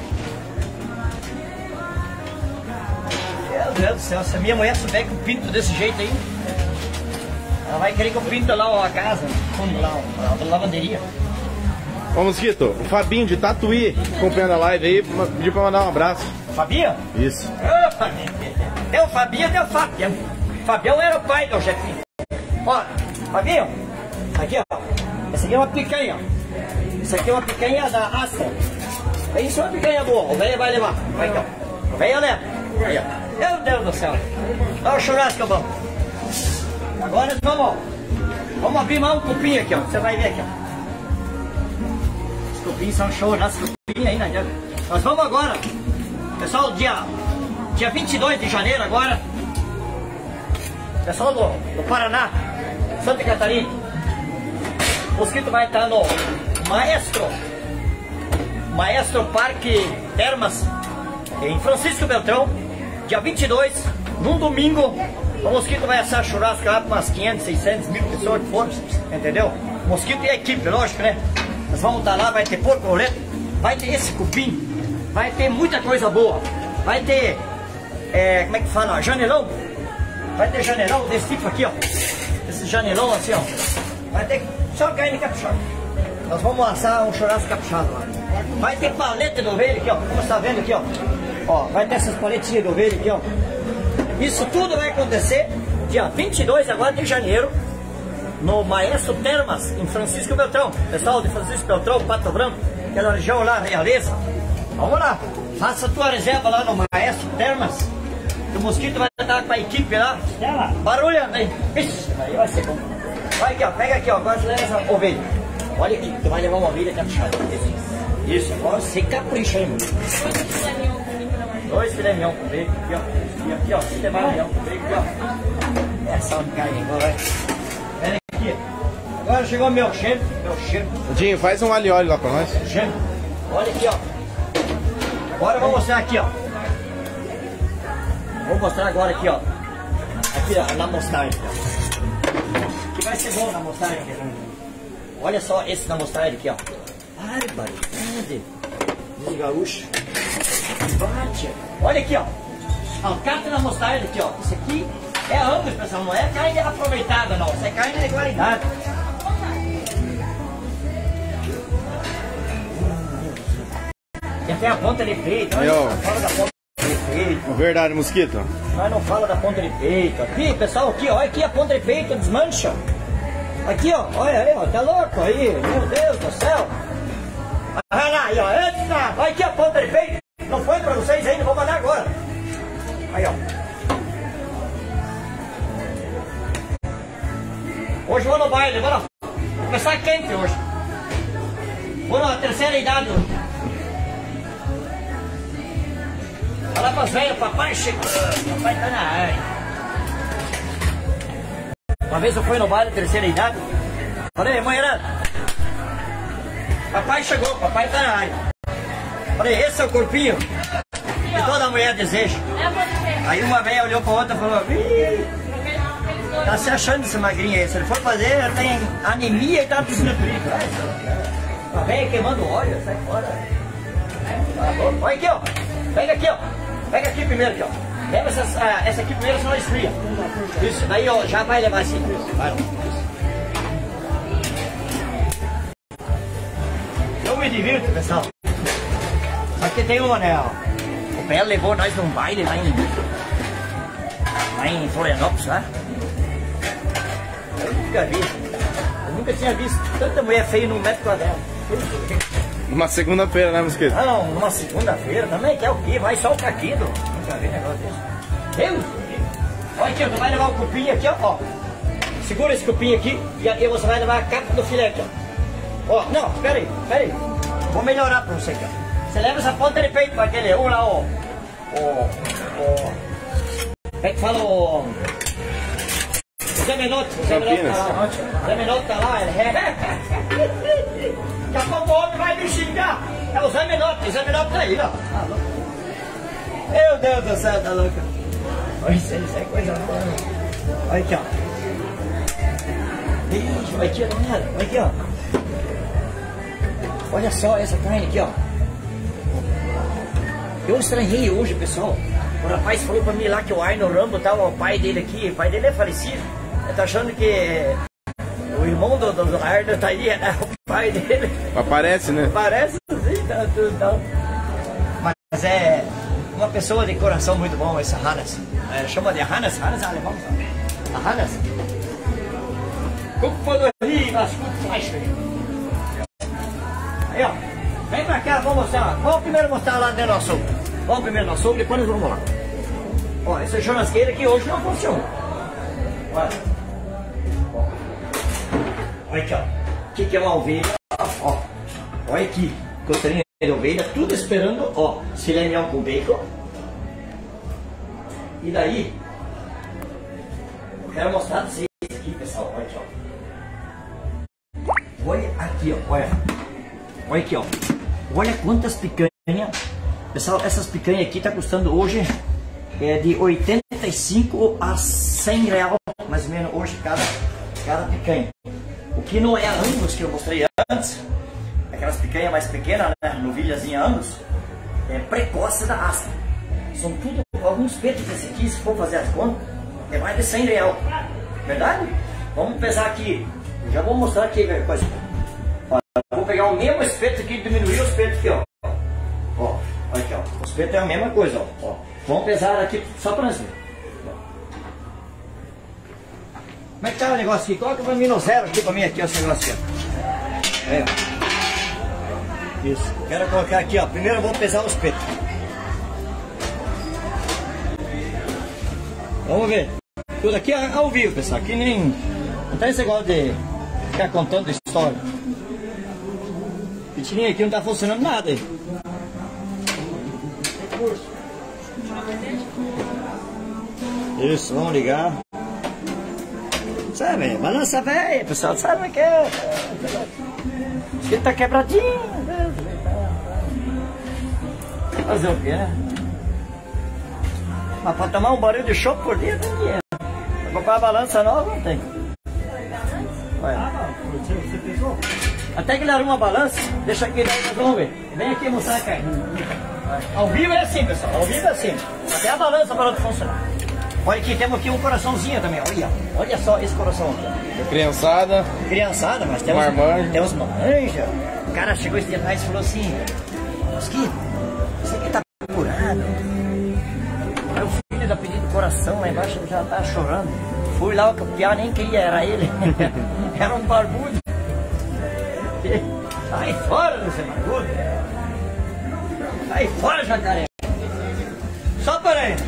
Meu Deus do céu, se a minha mulher souber que eu pinto desse jeito aí, ela vai querer que eu pinto lá a casa, no fundo lá, a lavanderia. Ô, Mosquito, o Fabinho de Tatuí acompanhando a live aí, pediu pra mandar um abraço. Fabinho? Isso. Ô, Fabinho. Tem o Fabinho, tem o Fabião. Fabião era o pai do Jefinho. Ó, Fabinho, aqui, ó. Essa aqui é uma picanha, ó. Essa aqui é uma picanha da Astra. Isso é uma picanha boa, o velho vai levar. Vai então. O velho leva. Aí, ó. Meu Deus do céu. Olha o churrasco, bom. Agora vamos, vamos abrir mais um cupim aqui, ó. Você vai ver aqui, ó. Os cupins são show, né? Os cupins aí, né? Nós vamos agora. Pessoal, dia, dia vinte e dois de janeiro agora. Pessoal do, do Paraná, Santa Catarina. O Mosquito vai estar no Maestro. Maestro Parque Termas, em Francisco Beltrão. Dia vinte e dois, num domingo, o Mosquito vai assar churrasco lá para umas quinhentas, seiscentas mil pessoas que foram, entendeu? O Mosquito e a equipe, lógico, né? Nós vamos estar lá, vai ter porco roleto, vai ter esse cupim, vai ter muita coisa boa. Vai ter, é, como é que fala, janelão. Vai ter janelão desse tipo aqui, ó. Esse janelão assim, ó. Vai ter só carne caprichada. Nós vamos assar um churrasco caprichado lá. Vai ter paleta de ovelha aqui, ó. Como você está vendo aqui, ó. Ó, vai ter essas paletinhas de ovelha aqui, ó. Isso tudo vai acontecer dia vinte e dois agora de janeiro, no Maestro Termas, em Francisco Beltrão. Pessoal de Francisco Beltrão, Pato Branco, aquela região lá, Realeza. Vamos lá, faça a tua reserva lá no Maestro Termas. O Mosquito vai estar com a equipe lá. Barulhando aí. Isso, aí vai ser bom. Vai aqui, ó, pega aqui, ó, agora você leva essa ovelha. Olha aqui, tu vai levar uma ovelha caprichada. Isso, isso, agora você capricha aí, mano. Dois filé mignon com bacon, aqui, ó. E aqui, ó, filé mignon com bacon, aqui, ó. Essa de carne agora, vai. Vem aqui. Agora chegou o meu cheiro, meu cheiro. Dinho, faz um alho e óleo lá pra nós. Cheiro. Olha aqui, ó. Agora eu vou mostrar aqui, ó. Vou mostrar agora aqui, ó. Aqui, ó, na mostarda. Que vai ser bom na mostarda aqui. Olha só esse na mostarda aqui, ó. Barbaridade. De gaúcho. Bate. Olha aqui, ó. Alcatra na mostarda aqui, ó. Isso aqui é Angus, pessoal. Não é carne aproveitada, não. Isso é carne de qualidade. E até a ponta de peito. Olha, não fala da ponta de peito. Verdade, Mosquito. Mas não fala da ponta de peito. Aqui, pessoal, aqui, olha aqui a ponta de peito, desmancha. Aqui, ó, olha aí, ó, tá louco aí, meu Deus do céu. Olha lá, aí, ó, eita, olha aqui a ponta de peito. Não foi pra vocês ainda, vou mandar agora. Aí, ó. Hoje vou no baile, vou, no... vou começar quente hoje. Vou na terceira idade hoje. Fala pras velhas, papai chegou, papai tá na área. Uma vez eu fui no baile, terceira idade. Falei, mãe, papai chegou, papai tá na área. Falei, esse é o corpinho que toda mulher deseja. Aí uma velha olhou pra outra e falou, ih, tá se achando esse magrinho aí. Se ele for fazer, ela tem anemia e tá desnutrido. A velha queimando óleo, sai fora. Olha aqui, ó. Pega aqui, ó. Pega aqui primeiro, aqui, ó. Leva essa, ah, essa aqui primeiro, senão esfria. Isso, daí, ó, já vai levar assim. Vai, eu me divirto, pessoal. Aqui tem uma, né, ó. O Pé levou nós num baile lá em... Lá em Florianópolis, lá. Eu nunca vi. Eu nunca tinha visto tanta mulher feia num metro quadrado. Uma segunda-feira, né, Mosquito? Ah, não, numa segunda-feira também, que é o quê? Vai só o caquido. Nunca vi negócio desse. Deus! Olha aqui, tu vai levar o cupim aqui, ó, ó. Segura esse cupim aqui e aqui você vai levar a capa do filé aqui, ó. Ó, não, espera aí, espera aí. Vou melhorar pra você aqui, ó. Você leva essa ponta de peito pra aquele, um lá, ó. Ó, ó. Como é que fala o... O Zé Menotti, o Zé Menotti tá lá. O Zé Menotti tá lá, ele... Daqui a pouco o homem vai me xingar. É o Zé Menotti, o Zé Menotti tá aí, ó. Tá louco. Meu Deus do céu, tá louco. Olha isso aí, isso é coisa boa. Olha aqui, ó. Ixi, olha aqui, galera. Olha aqui, ó. Olha só essa carne aqui, ó. Eu estranhei hoje, pessoal. O rapaz falou pra mim lá que o Arno Rambo tá, o pai dele aqui. O pai dele é falecido. Eu tô achando que... O irmão do, do, do Arno tá aí, é o pai dele. Aparece, né? Parece sim, tá tudo tá. Mas é uma pessoa de coração muito bom, essa Hannes. É, chama de Hannes, Hannes alemão. A Hannes. Guck por ali, was gut Fleisch. Aí, ó. Vem pra cá, vamos mostrar. Vamos primeiro mostrar lá dentro do açougue. Vamos primeiro no açougue, depois nós vamos lá. Ó, essa churrasqueira aqui hoje não funciona. Olha. Olha aqui, ó. O que, que é uma ovelha? Ó, olha aqui. Costelinha de ovelha, tudo esperando, ó. Filé mignon com bacon. E daí, eu quero mostrar pra vocês aqui, pessoal. Olha aqui, ó. Olha aqui, ó. Olha. Olha aqui, ó. Olha quantas picanhas. Pessoal, essas picanhas aqui tá custando hoje é de oitenta e cinco a cem reais, mais ou menos, hoje cada, cada picanha. O que não é a Angus que eu mostrei antes, aquelas picanhas mais pequenas, né? Novilhazinha anos, é precoce da raça. São tudo, alguns peitos desse aqui, se for fazer as contas, é mais de cem real. Verdade? Vamos pesar aqui. Eu já vou mostrar aqui a coisa. Ó, eu vou pegar o mesmo espeto aqui e diminuir os espetos aqui, ó. Ó, olha aqui, ó. O espeto é a mesma coisa, ó. ó. Vamos pesar aqui só para nós ver. Como é que tá o negócio aqui? Coloca pra mim no zero aqui pra mim aqui, ó, esse negócio aqui, ó. É, ó. Isso. Quero colocar aqui, ó. Primeiro eu vou pesar o espeto. Vamos ver. Tudo aqui é ao vivo, pessoal. Aqui nem... Não tem esse negócio de ficar contando história. Pitininho aqui não tá funcionando nada aí. Isso, vamos ligar. Sabe, balança velha, pessoal. Sabe o que é? Ele tá quebradinho. Fazer o quê, né? Mas pra tomar um barulho de chope por dia tem dinheiro. Pra comprar uma balança nova não tem. Olha. Até que ele arruma uma balança, deixa aqui, nós vamos ver. Vem aqui mostrar a carne. Ao vivo é assim, pessoal. Ao vivo é assim. Até a balança para de funcionar. Olha aqui, temos aqui um coraçãozinho também. Olha, olha só esse coração aqui. Criançada. Criançada, mas temos marmanja. Temos marmanja. O cara chegou esse dia atrás e falou assim: Mosquito, isso aqui tá curado. Aí o filho da pedido do coração lá embaixo já tá chorando. Fui lá, o pior nem queria, era ele. Era um barbudo. Sai fora desse barbudo. Sai fora, jacaré. Só para aí.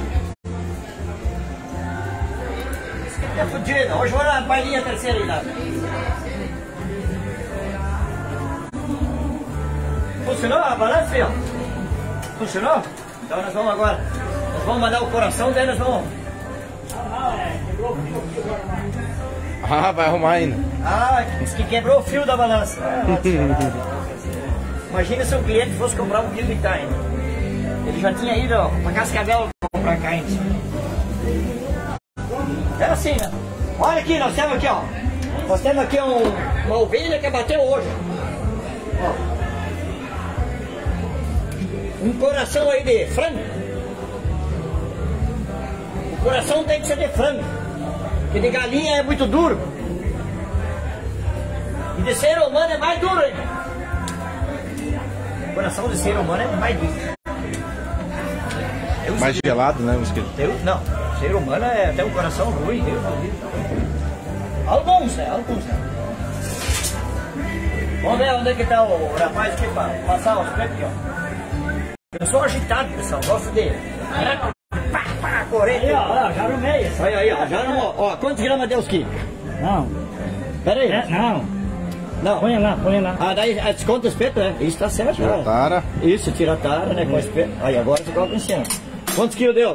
É fudido. Hoje vou na bailinha terceira idade. Funcionou a balança, filho? Funcionou? Então nós vamos agora. Nós vamos mandar o coração, daí nós vamos. Ah, vai arrumar ainda. Ah, disse que quebrou o fio da balança. Imagina se o cliente fosse comprar um quilo de carne. Ele já tinha ido para Cascavel comprar carne. É assim, né? Olha aqui, nós temos aqui, ó. Nós temos aqui um, uma ovelha que bateu hoje. Ó. Um coração aí de frango. O coração tem que ser de frango. Porque de galinha é muito duro. E de ser humano é mais duro ainda. O coração de ser humano é mais duro. Eu mais gelado, né, mosquito? Eu, não, ser humano é até um coração ruim. Deus, Deus. Alguns, né? Alguns, né? Vamos ver onde é que tá o rapaz aqui para passar os pretos aqui, ó. Eu sou agitado, pessoal. Gosto de... Pá, pá, correr. Aí, ó, já arrumei. Aí, aí, ó. Já arrumou. Ó, quantos gramas deu aqui? Não. Pera aí. É, não. Não. Põe lá, põe lá. Ah, daí desconta o espeto, né? Isso tá certo, tira a tara. Isso, tira a tara, né? Com o espeto. Aí, agora você coloca em cima. Quantos quilos deu?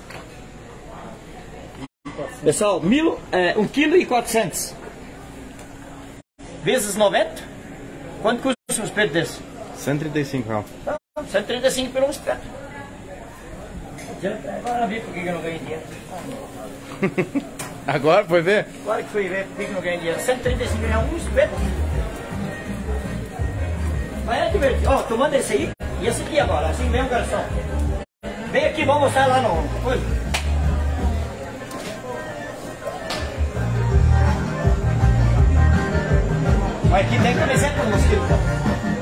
Pessoal, mil, é, um quilo e quatrocentos. Vezes noventa. Quanto custa um espeto desse? cento e trinta e cinco reais. cento e trinta e cinco pelo espeto. Agora vi por que eu não ganhei dinheiro. Agora foi ver? Agora que fui ver por que eu não ganhei dinheiro. cento e trinta e cinco reais um espeto. Mas é divertido. Ó, tu manda esse aí e esse aqui agora. Assim mesmo, garçom. Vem aqui, vamos mostrar lá no... Coisa. Mas aqui tem camiseta do mosquito.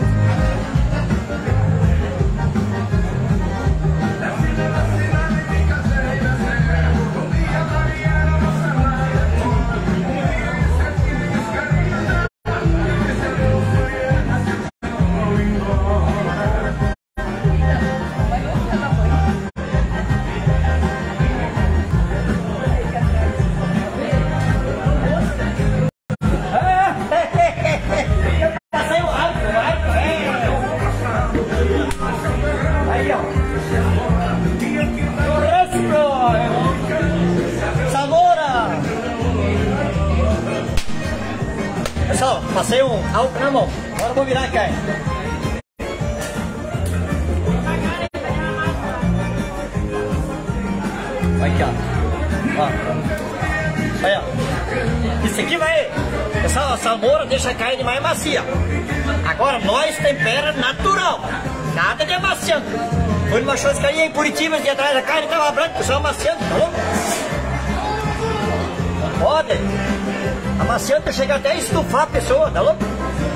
Pessoal, passei um álcool na mão. Agora eu vou virar a carne. Aqui, ó. Ó. Aí, ó. Isso aqui vai... Pessoal, a salmoura deixa a carne mais macia. Agora nós tempera natural, nada de amaciante. Foi numa churrascaria em Curitiba, de atrás da carne estava branca, só amaciante, tá louco? Não pode. Amaciante chega até a estufar a pessoa, tá louco?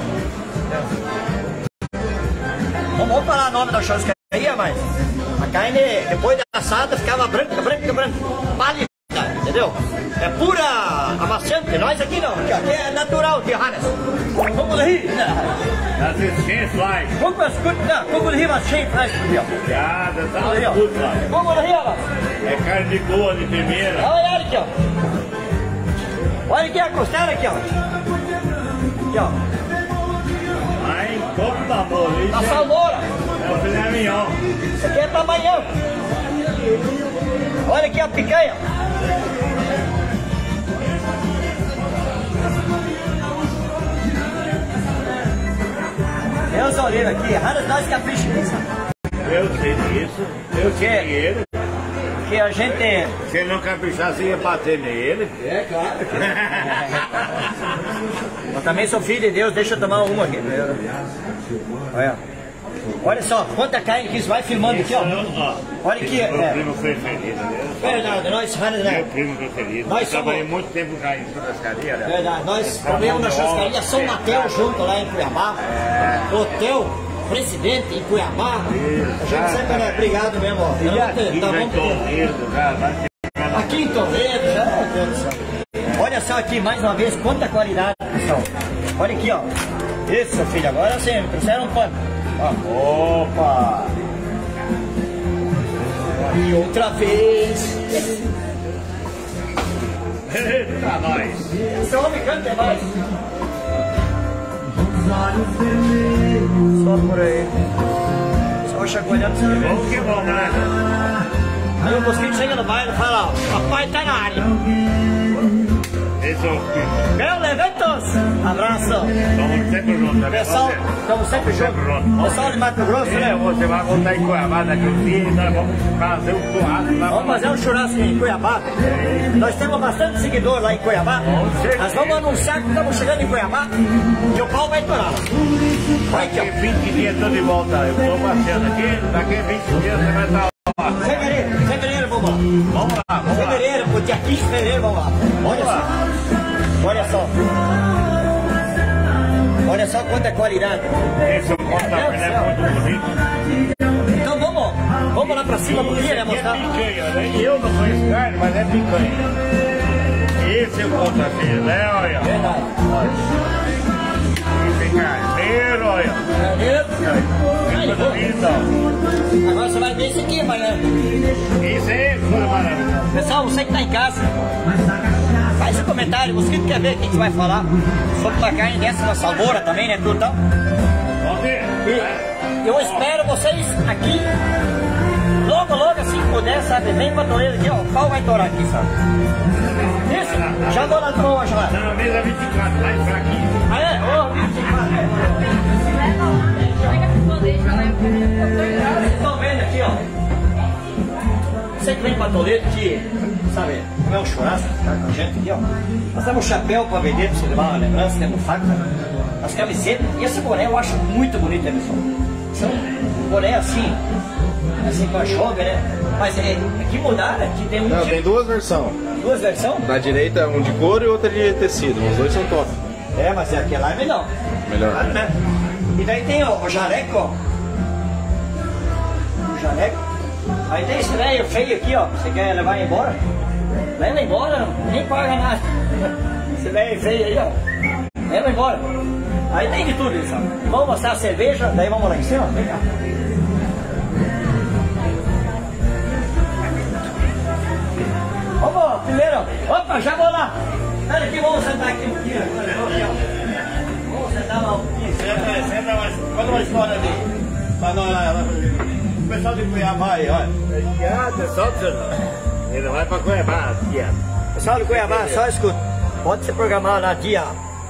Não vamos falar o nome da churrascaria, mas a carne, depois da assada, ficava branca, branca, branca, pálida, entendeu? É pura amaciante, nós aqui não, aqui, aqui é natural, de Hannes. Vamos rir? Das ist schön Fleisch. Guck mal, gut, da, guck mal hier, was schön Fleisch von dir. Ja, das ist alles gut Fleisch. Guck mal hier, was. É carne de boa, de primeira. Olha aqui, ó. Olha aqui a costela aqui, ó. Aqui, ó. Ai, como tá bom, isso A salmoura. é o filé mignon. Isso aqui é pra amanhã. Olha aqui a picanha. Deus olhando aqui, Hannes, nós caprichamos nisso. Eu sei disso, eu sei dinheiro. Que a gente... Se ele não caprichar, você ia bater nele. É, claro. Eu também sou filho de Deus, deixa eu tomar uma aqui. Olha. Olha só, quanta carne que isso vai filmando aqui, ó. Olha aqui. Meu É. primo preferido. Verdade, nós, Hannes, Meu né? primo preferido. Nós Eu trabalhei somos- muito tempo já em churrascaria, né? Verdade, nós comemos na churrascaria São Mateus junto lá em Cuiabá. Hotel Presidente em Cuiabá. A gente sempre é obrigado mesmo, ó. E aqui Tá já bom em que- Toledo, já vai ficar Aqui em Toledo, já, meu Deus do céu. Olha só aqui, mais uma vez, quanta qualidade, pessoal. Olha aqui, ó. Isso, filho, agora sim, trouxeram um pano. Ó. Opa! E outra vez. Eita, nós! Esse homem canta mais. Só por aí. Só chacoalhando esse nível. Bom que bom, né? Aí o mosquito chega no bairro e fala, ó, papai tá na área. Esse é o filho. Meu Leventos! Abraço! Estamos sempre juntos, né? Pessoal, Você- estamos sempre juntos. Pessoal de Mato Grosso, É, né? você vai voltar em Cuiabá daqui um dia e nós vamos fazer um churrasco lá. Vamos fazer um churrasco em Cuiabá. Nós temos bastante seguidor lá em Cuiabá. Nós vamos anunciar que estamos chegando em Cuiabá e o pau vai torar. Vai aqui, Daqui ó. vinte dias estou de volta. Eu estou passeando aqui, daqui vinte dias você vai estar lá. Fevereiro, fevereiro, vamos lá. Vamos lá, vamos lá. Fevereiro, pro dia quinze de fevereiro, vamos lá. Olha só. Olha só. Olha só quanta qualidade. Esse é um porta-filé muito bonito. Então vamos, vamos lá pra cima um pouquinho, né, É mostrar? picanha, né? Eu não conheço carne, mas é picanha. Esse é o porta-filé, olha. Verdade. Esse é carneiro, olha. Fevereiro. Coisa linda. Agora você vai ver isso aqui amanhã. Isso é coisa maravilhosa. Pessoal, você que está em casa, faz um comentário, você que quer ver o que a gente vai falar sobre uma carne dessa na salmoura também, né, tudo tal. Vamos ver. E eu espero vocês aqui, logo, logo assim que puder, sabe, vem pra Toledo aqui, ó, o pau vai torar aqui, sabe. Isso, já vou lá tomar uma gelada. Na mesa vinte e quatro, mais fraquinho. Ah, é? Ô, vocês estão vendo aqui, ó. Você que vem pra Toledo que, sabe, comer um churrasco, tá com a gente aqui, ó. Nós temos chapéu pra vender, pra você levar uma lembrança, temos faca, as camisetas. E esse boné eu acho muito bonito, né, pessoal? São um boné assim, assim com a joga, né? Mas é, é que mudar, né? Que tem um Não, tipo- tem duas versões. duas versões. Da direita um de couro e outra de tecido. Os dois são top. É, mas é aquela é melhor. Melhor. Claro, né? E daí tem ó, o jaleco, ó. O jaleco. Aí tem esse velho feio aqui, ó. Você quer levar embora? Leva embora, nem paga nada. Esse velho feio aí, ó. Leva embora. Aí tem de tudo isso, ó. Vamos mostrar a cerveja, daí vamos lá em cima. Vem cá. Vamos, primeiro. Opa, já vou lá. Espera aqui, vamos sentar aqui um pouquinho. Vamos sentar lá um pouquinho. Senta, senta mais. Conta uma história ali. Pra nós, o pessoal de Cuiabá aí, olha. Ah, pessoal, ele vai pra Cuiabá, tia. Pessoal de Cuiabá, só escuta. Pode se programar na dia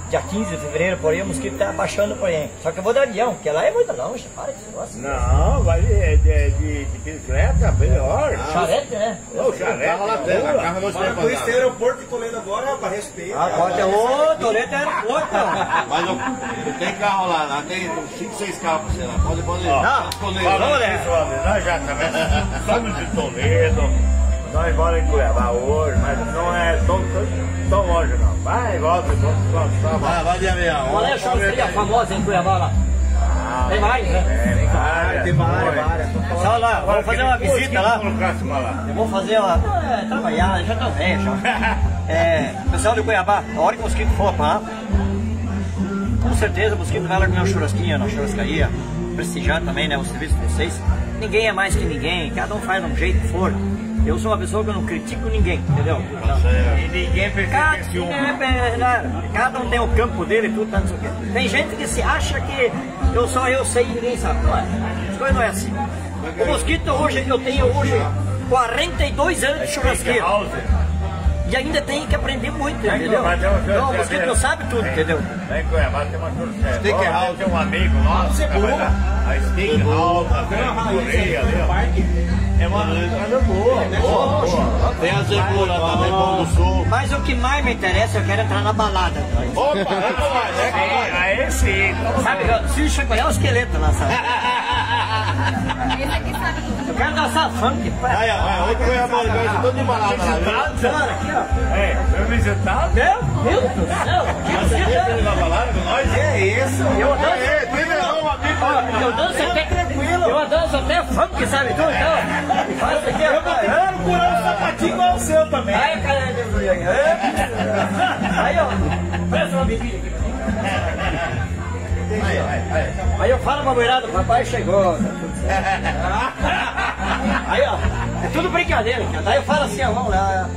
dia quinze de fevereiro, por aí, o mosquito tá baixando por aí. Só que eu vou dar avião, porque lá é muito longe, para esse negócio. Não, vai de, de, de, de bicicleta, melhor. Charrete, né? Ô, charrete. Carro lá dentro, a carro não vai Por isso tem aeroporto de Toledo agora, rapaz, respeito. Ah, pode ter ô, Toledo é aeroporto, não. Mas eu, eu tenho carro lá, lá tem cinco, seis carros, sei lá. Pode, pode. Não, escolher. Falando nisso, Wander, nós já também somos de Toledo. Nós moramos em Cuiabá hoje, mas não é tão, tão, tão longe não. Vai e volta, volta, Vai, vai de avião. Qual é a churrascaria famosa em Cuiabá lá? Tem mais, né? É, tem várias. Tem várias, várias. Só lá, vamos fazer uma visita lá. lá. Eu vou fazer uma. É, trabalhar, já tô velho já. É, pessoal de Cuiabá, a hora que o mosquito for pra lá, com certeza o mosquito vai lá comer uma churrasquinha na churrascaria, prestigiar também, né, o serviço de vocês. Ninguém é mais que ninguém, cada um faz de um jeito que for. Eu sou uma pessoa que eu não critico ninguém, entendeu? E ninguém Cada, precisa um. é, é, cada um tem o campo dele e tudo, tanto o quê. Tem gente que se acha que eu só eu sei e ninguém sabe. Não é. As coisas não é assim. O mosquito hoje, eu tenho hoje quarenta e dois anos de churrasqueiro. E ainda tem que aprender muito, entendeu? Então, o mosquito não sabe tudo, entendeu? Lá em Cuiabá tem uma churrasqueira. Steakhouse. Tem um amigo nosso, a Steakhouse, a Coreia ali, ó. É uma coisa boa, boa, boa. Tem a Zegura também, Pão do Sul. Mas o que mais me interessa, eu quero entrar na balada. Opa, sim, aí sim. Sabe, eu preciso chacoalhar o esqueleto lá, sabe? Esse aqui sabe tudo. Eu quero dançar funk. Aí, ó, outro Cuiabá, eu todo embalado lá, viu? Agora, aqui, ó. É, foi visitado? Meu Deus do céu! Que mosquito é? Na balada com nós? É isso. Eu danço, É, tem um amigo. ó, eu danço até tranquilo. Eu danço até funk, sabe tudo? Então, faço aqui, Eu vou ó. tentar procurar um sapatinho igual o seu também. Aí, cara, aí, ó. Presta uma bebida aqui. Aí eu falo pra mulherada, o papai chegou. Aí, ó, é tudo brincadeira, cara. Daí eu falo assim, ó, vamos lá.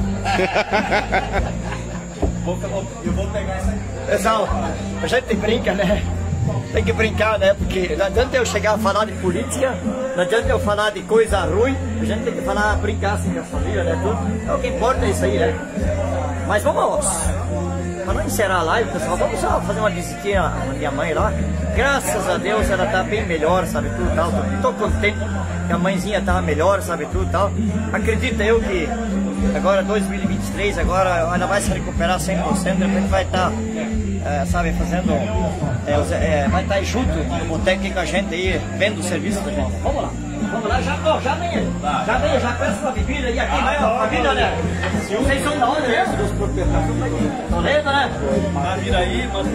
Eu vou pegar essa aqui. Pessoal, a gente brinca, né? Tem que brincar, né? Porque não adianta eu chegar a falar de política, não adianta eu falar de coisa ruim, a gente tem que falar, brincar assim com a família, né? Tudo. É o que importa é isso aí, né? Mas vamos, para não encerrar a live, pessoal, vamos só fazer uma visitinha à minha mãe lá. Graças a Deus ela tá bem melhor, sabe tudo tal. Tô, tô contente que a mãezinha tá melhor, sabe tudo tal. Acredita eu que agora dois mil e vinte e três, agora ela vai se recuperar cem por cento, depois vai estar, é, sabe, fazendo, é, os- é, vai estar junto no boteco com a gente aí, vendo o serviço da gente. Vamos lá. Vamos lá, já, ó, já vem, já vem, já peço uma bebida e aqui vai a família, né? Vocês são da onde, né? Dos proprietários. Toledo, né? Naviraí, Mato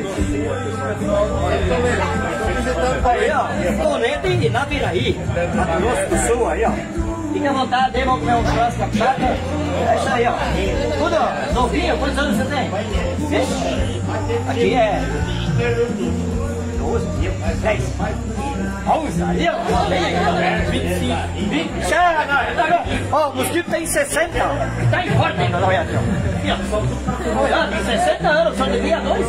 Grosso. Aí, ó, Toledo e Naviraí, Mato Grosso do Sul, aí, ó. Fique à vontade, aí, vamos comer um churrasco capixaba. É isso aí, ó. Tudo, ó, novinho, quantos anos você tem? Vixe, aqui é doze, dez, onze, ali, ó. vinte e cinco, vinte, já, não, ó, o mosquito tem sessenta, ó. Tá em forte ainda, não é, aqui, ó. Aqui, ó. Olha, tem sessenta anos, só de dia dois.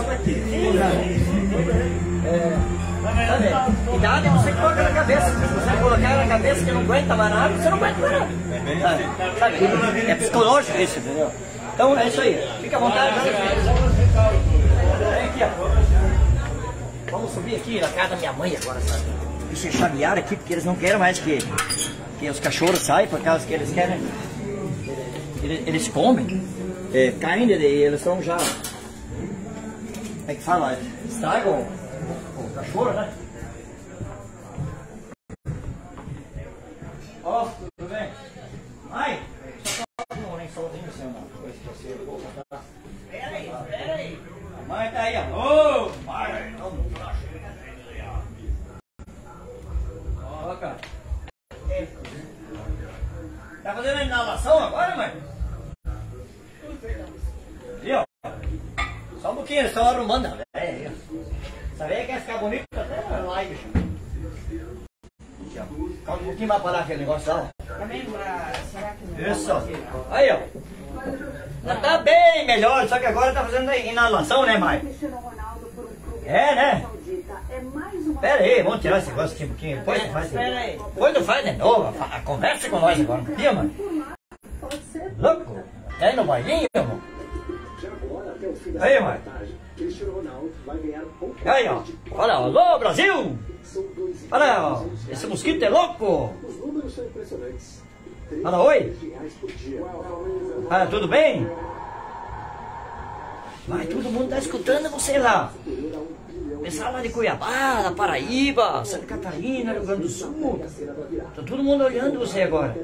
Tá vendo? Idade você coloca na cabeça. Se você colocar na cabeça que não aguenta mais nada, você não aguenta mais nada. Sabe? Sabe? É psicológico isso, entendeu? Então é isso aí. Fica à vontade. Vem aqui, ó. Vamos subir aqui na casa da minha mãe agora, sabe? E se chamear aqui porque eles não querem mais que, que os cachorros saiam, por causa que eles querem. Eles, eles comem é, carne e eles são já. Como é que fala? Estragam o cachorro, né? Ó, tudo bem? Mãe, só um lençolzinho, seu não. Coisa que você vou botar. Espera aí, espera aí. A mãe tá aí, ó. Ô, mãe, não, não. Ó, cara. Tá fazendo a inalação agora, mãe? Viu? Só um pouquinho, eles estão arrumando a velha. Essa velha quer ficar bonita até na live. Calma um pouquinho mais para lá aquele negócio lá. Isso. Aí, ó. Ela tá bem melhor, só que agora tá fazendo inalação, né, mãe? É, né? Pera aí, vamos tirar esse negócio aqui um pouquinho. Depois tu faz. Depois tu faz de novo. Conversa com nós agora. Dia, mãe. Louco. Quer ir no bailinho, irmão? Aí, mãe. Aí, ó. Olha, alô, Brasil! Olha, ó. Esse mosquito é louco! Fala, oi! Ah, tudo bem? Vai, todo mundo tá escutando você lá. Pessoal lá de Cuiabá, da Paraíba, Santa Catarina, Rio Grande do Sul. Tá todo mundo olhando você agora.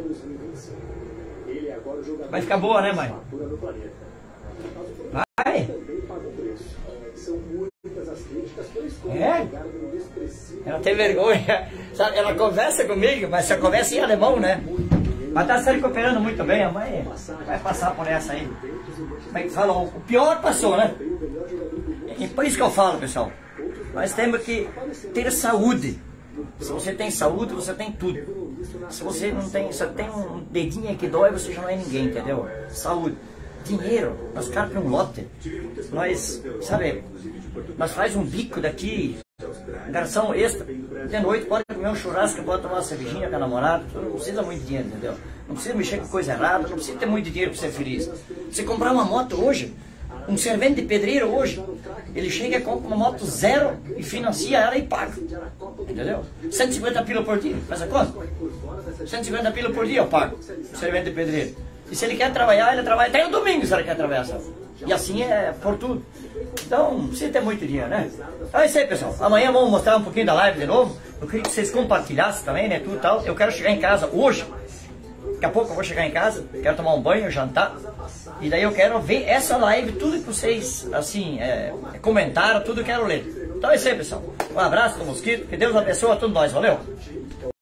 Vai ficar boa, né, mãe? Vai! É? Ela tem vergonha. Sabe, ela conversa comigo, mas só conversa em alemão, né? Mas tá se recuperando muito bem, a mãe vai passar por essa aí. Como é que fala? O pior passou, né? E por isso que eu falo, pessoal. Nós temos que ter saúde. Se você tem saúde, você tem tudo. Se você não tem, só tem um dedinho que dói, você já não é ninguém, entendeu? Saúde. Dinheiro, nós carpemos um lote. Nós, sabe, nós faz um bico daqui, garçom extra. De noite pode comer um churrasco, pode tomar uma cervejinha com a namorada. Não precisa muito dinheiro, entendeu? Não precisa mexer com coisa errada, não precisa ter muito dinheiro para ser feliz. Você comprar uma moto hoje, um servente de pedreiro hoje, ele chega e compra uma moto zero e financia ela e paga. Entendeu? cento e cinquenta pila por dia, faz a conta? cento e cinquenta pila por dia eu pago, servente de pedreiro. E se ele quer trabalhar, ele trabalha até o domingo se ele quer trabalhar, sabe? E assim é por tudo. Então, não precisa ter muito dinheiro, né? Então é isso aí, pessoal. Amanhã vamos mostrar um pouquinho da live de novo. Eu queria que vocês compartilhassem também, né? Tudo e tal. Eu quero chegar em casa hoje. Daqui a pouco eu vou chegar em casa, quero tomar um banho, jantar. E daí eu quero ver essa live, tudo que vocês, assim, é, comentaram, tudo eu quero ler. Então é isso aí, pessoal. Um abraço do Mosquito, que Deus abençoe a todos nós, valeu?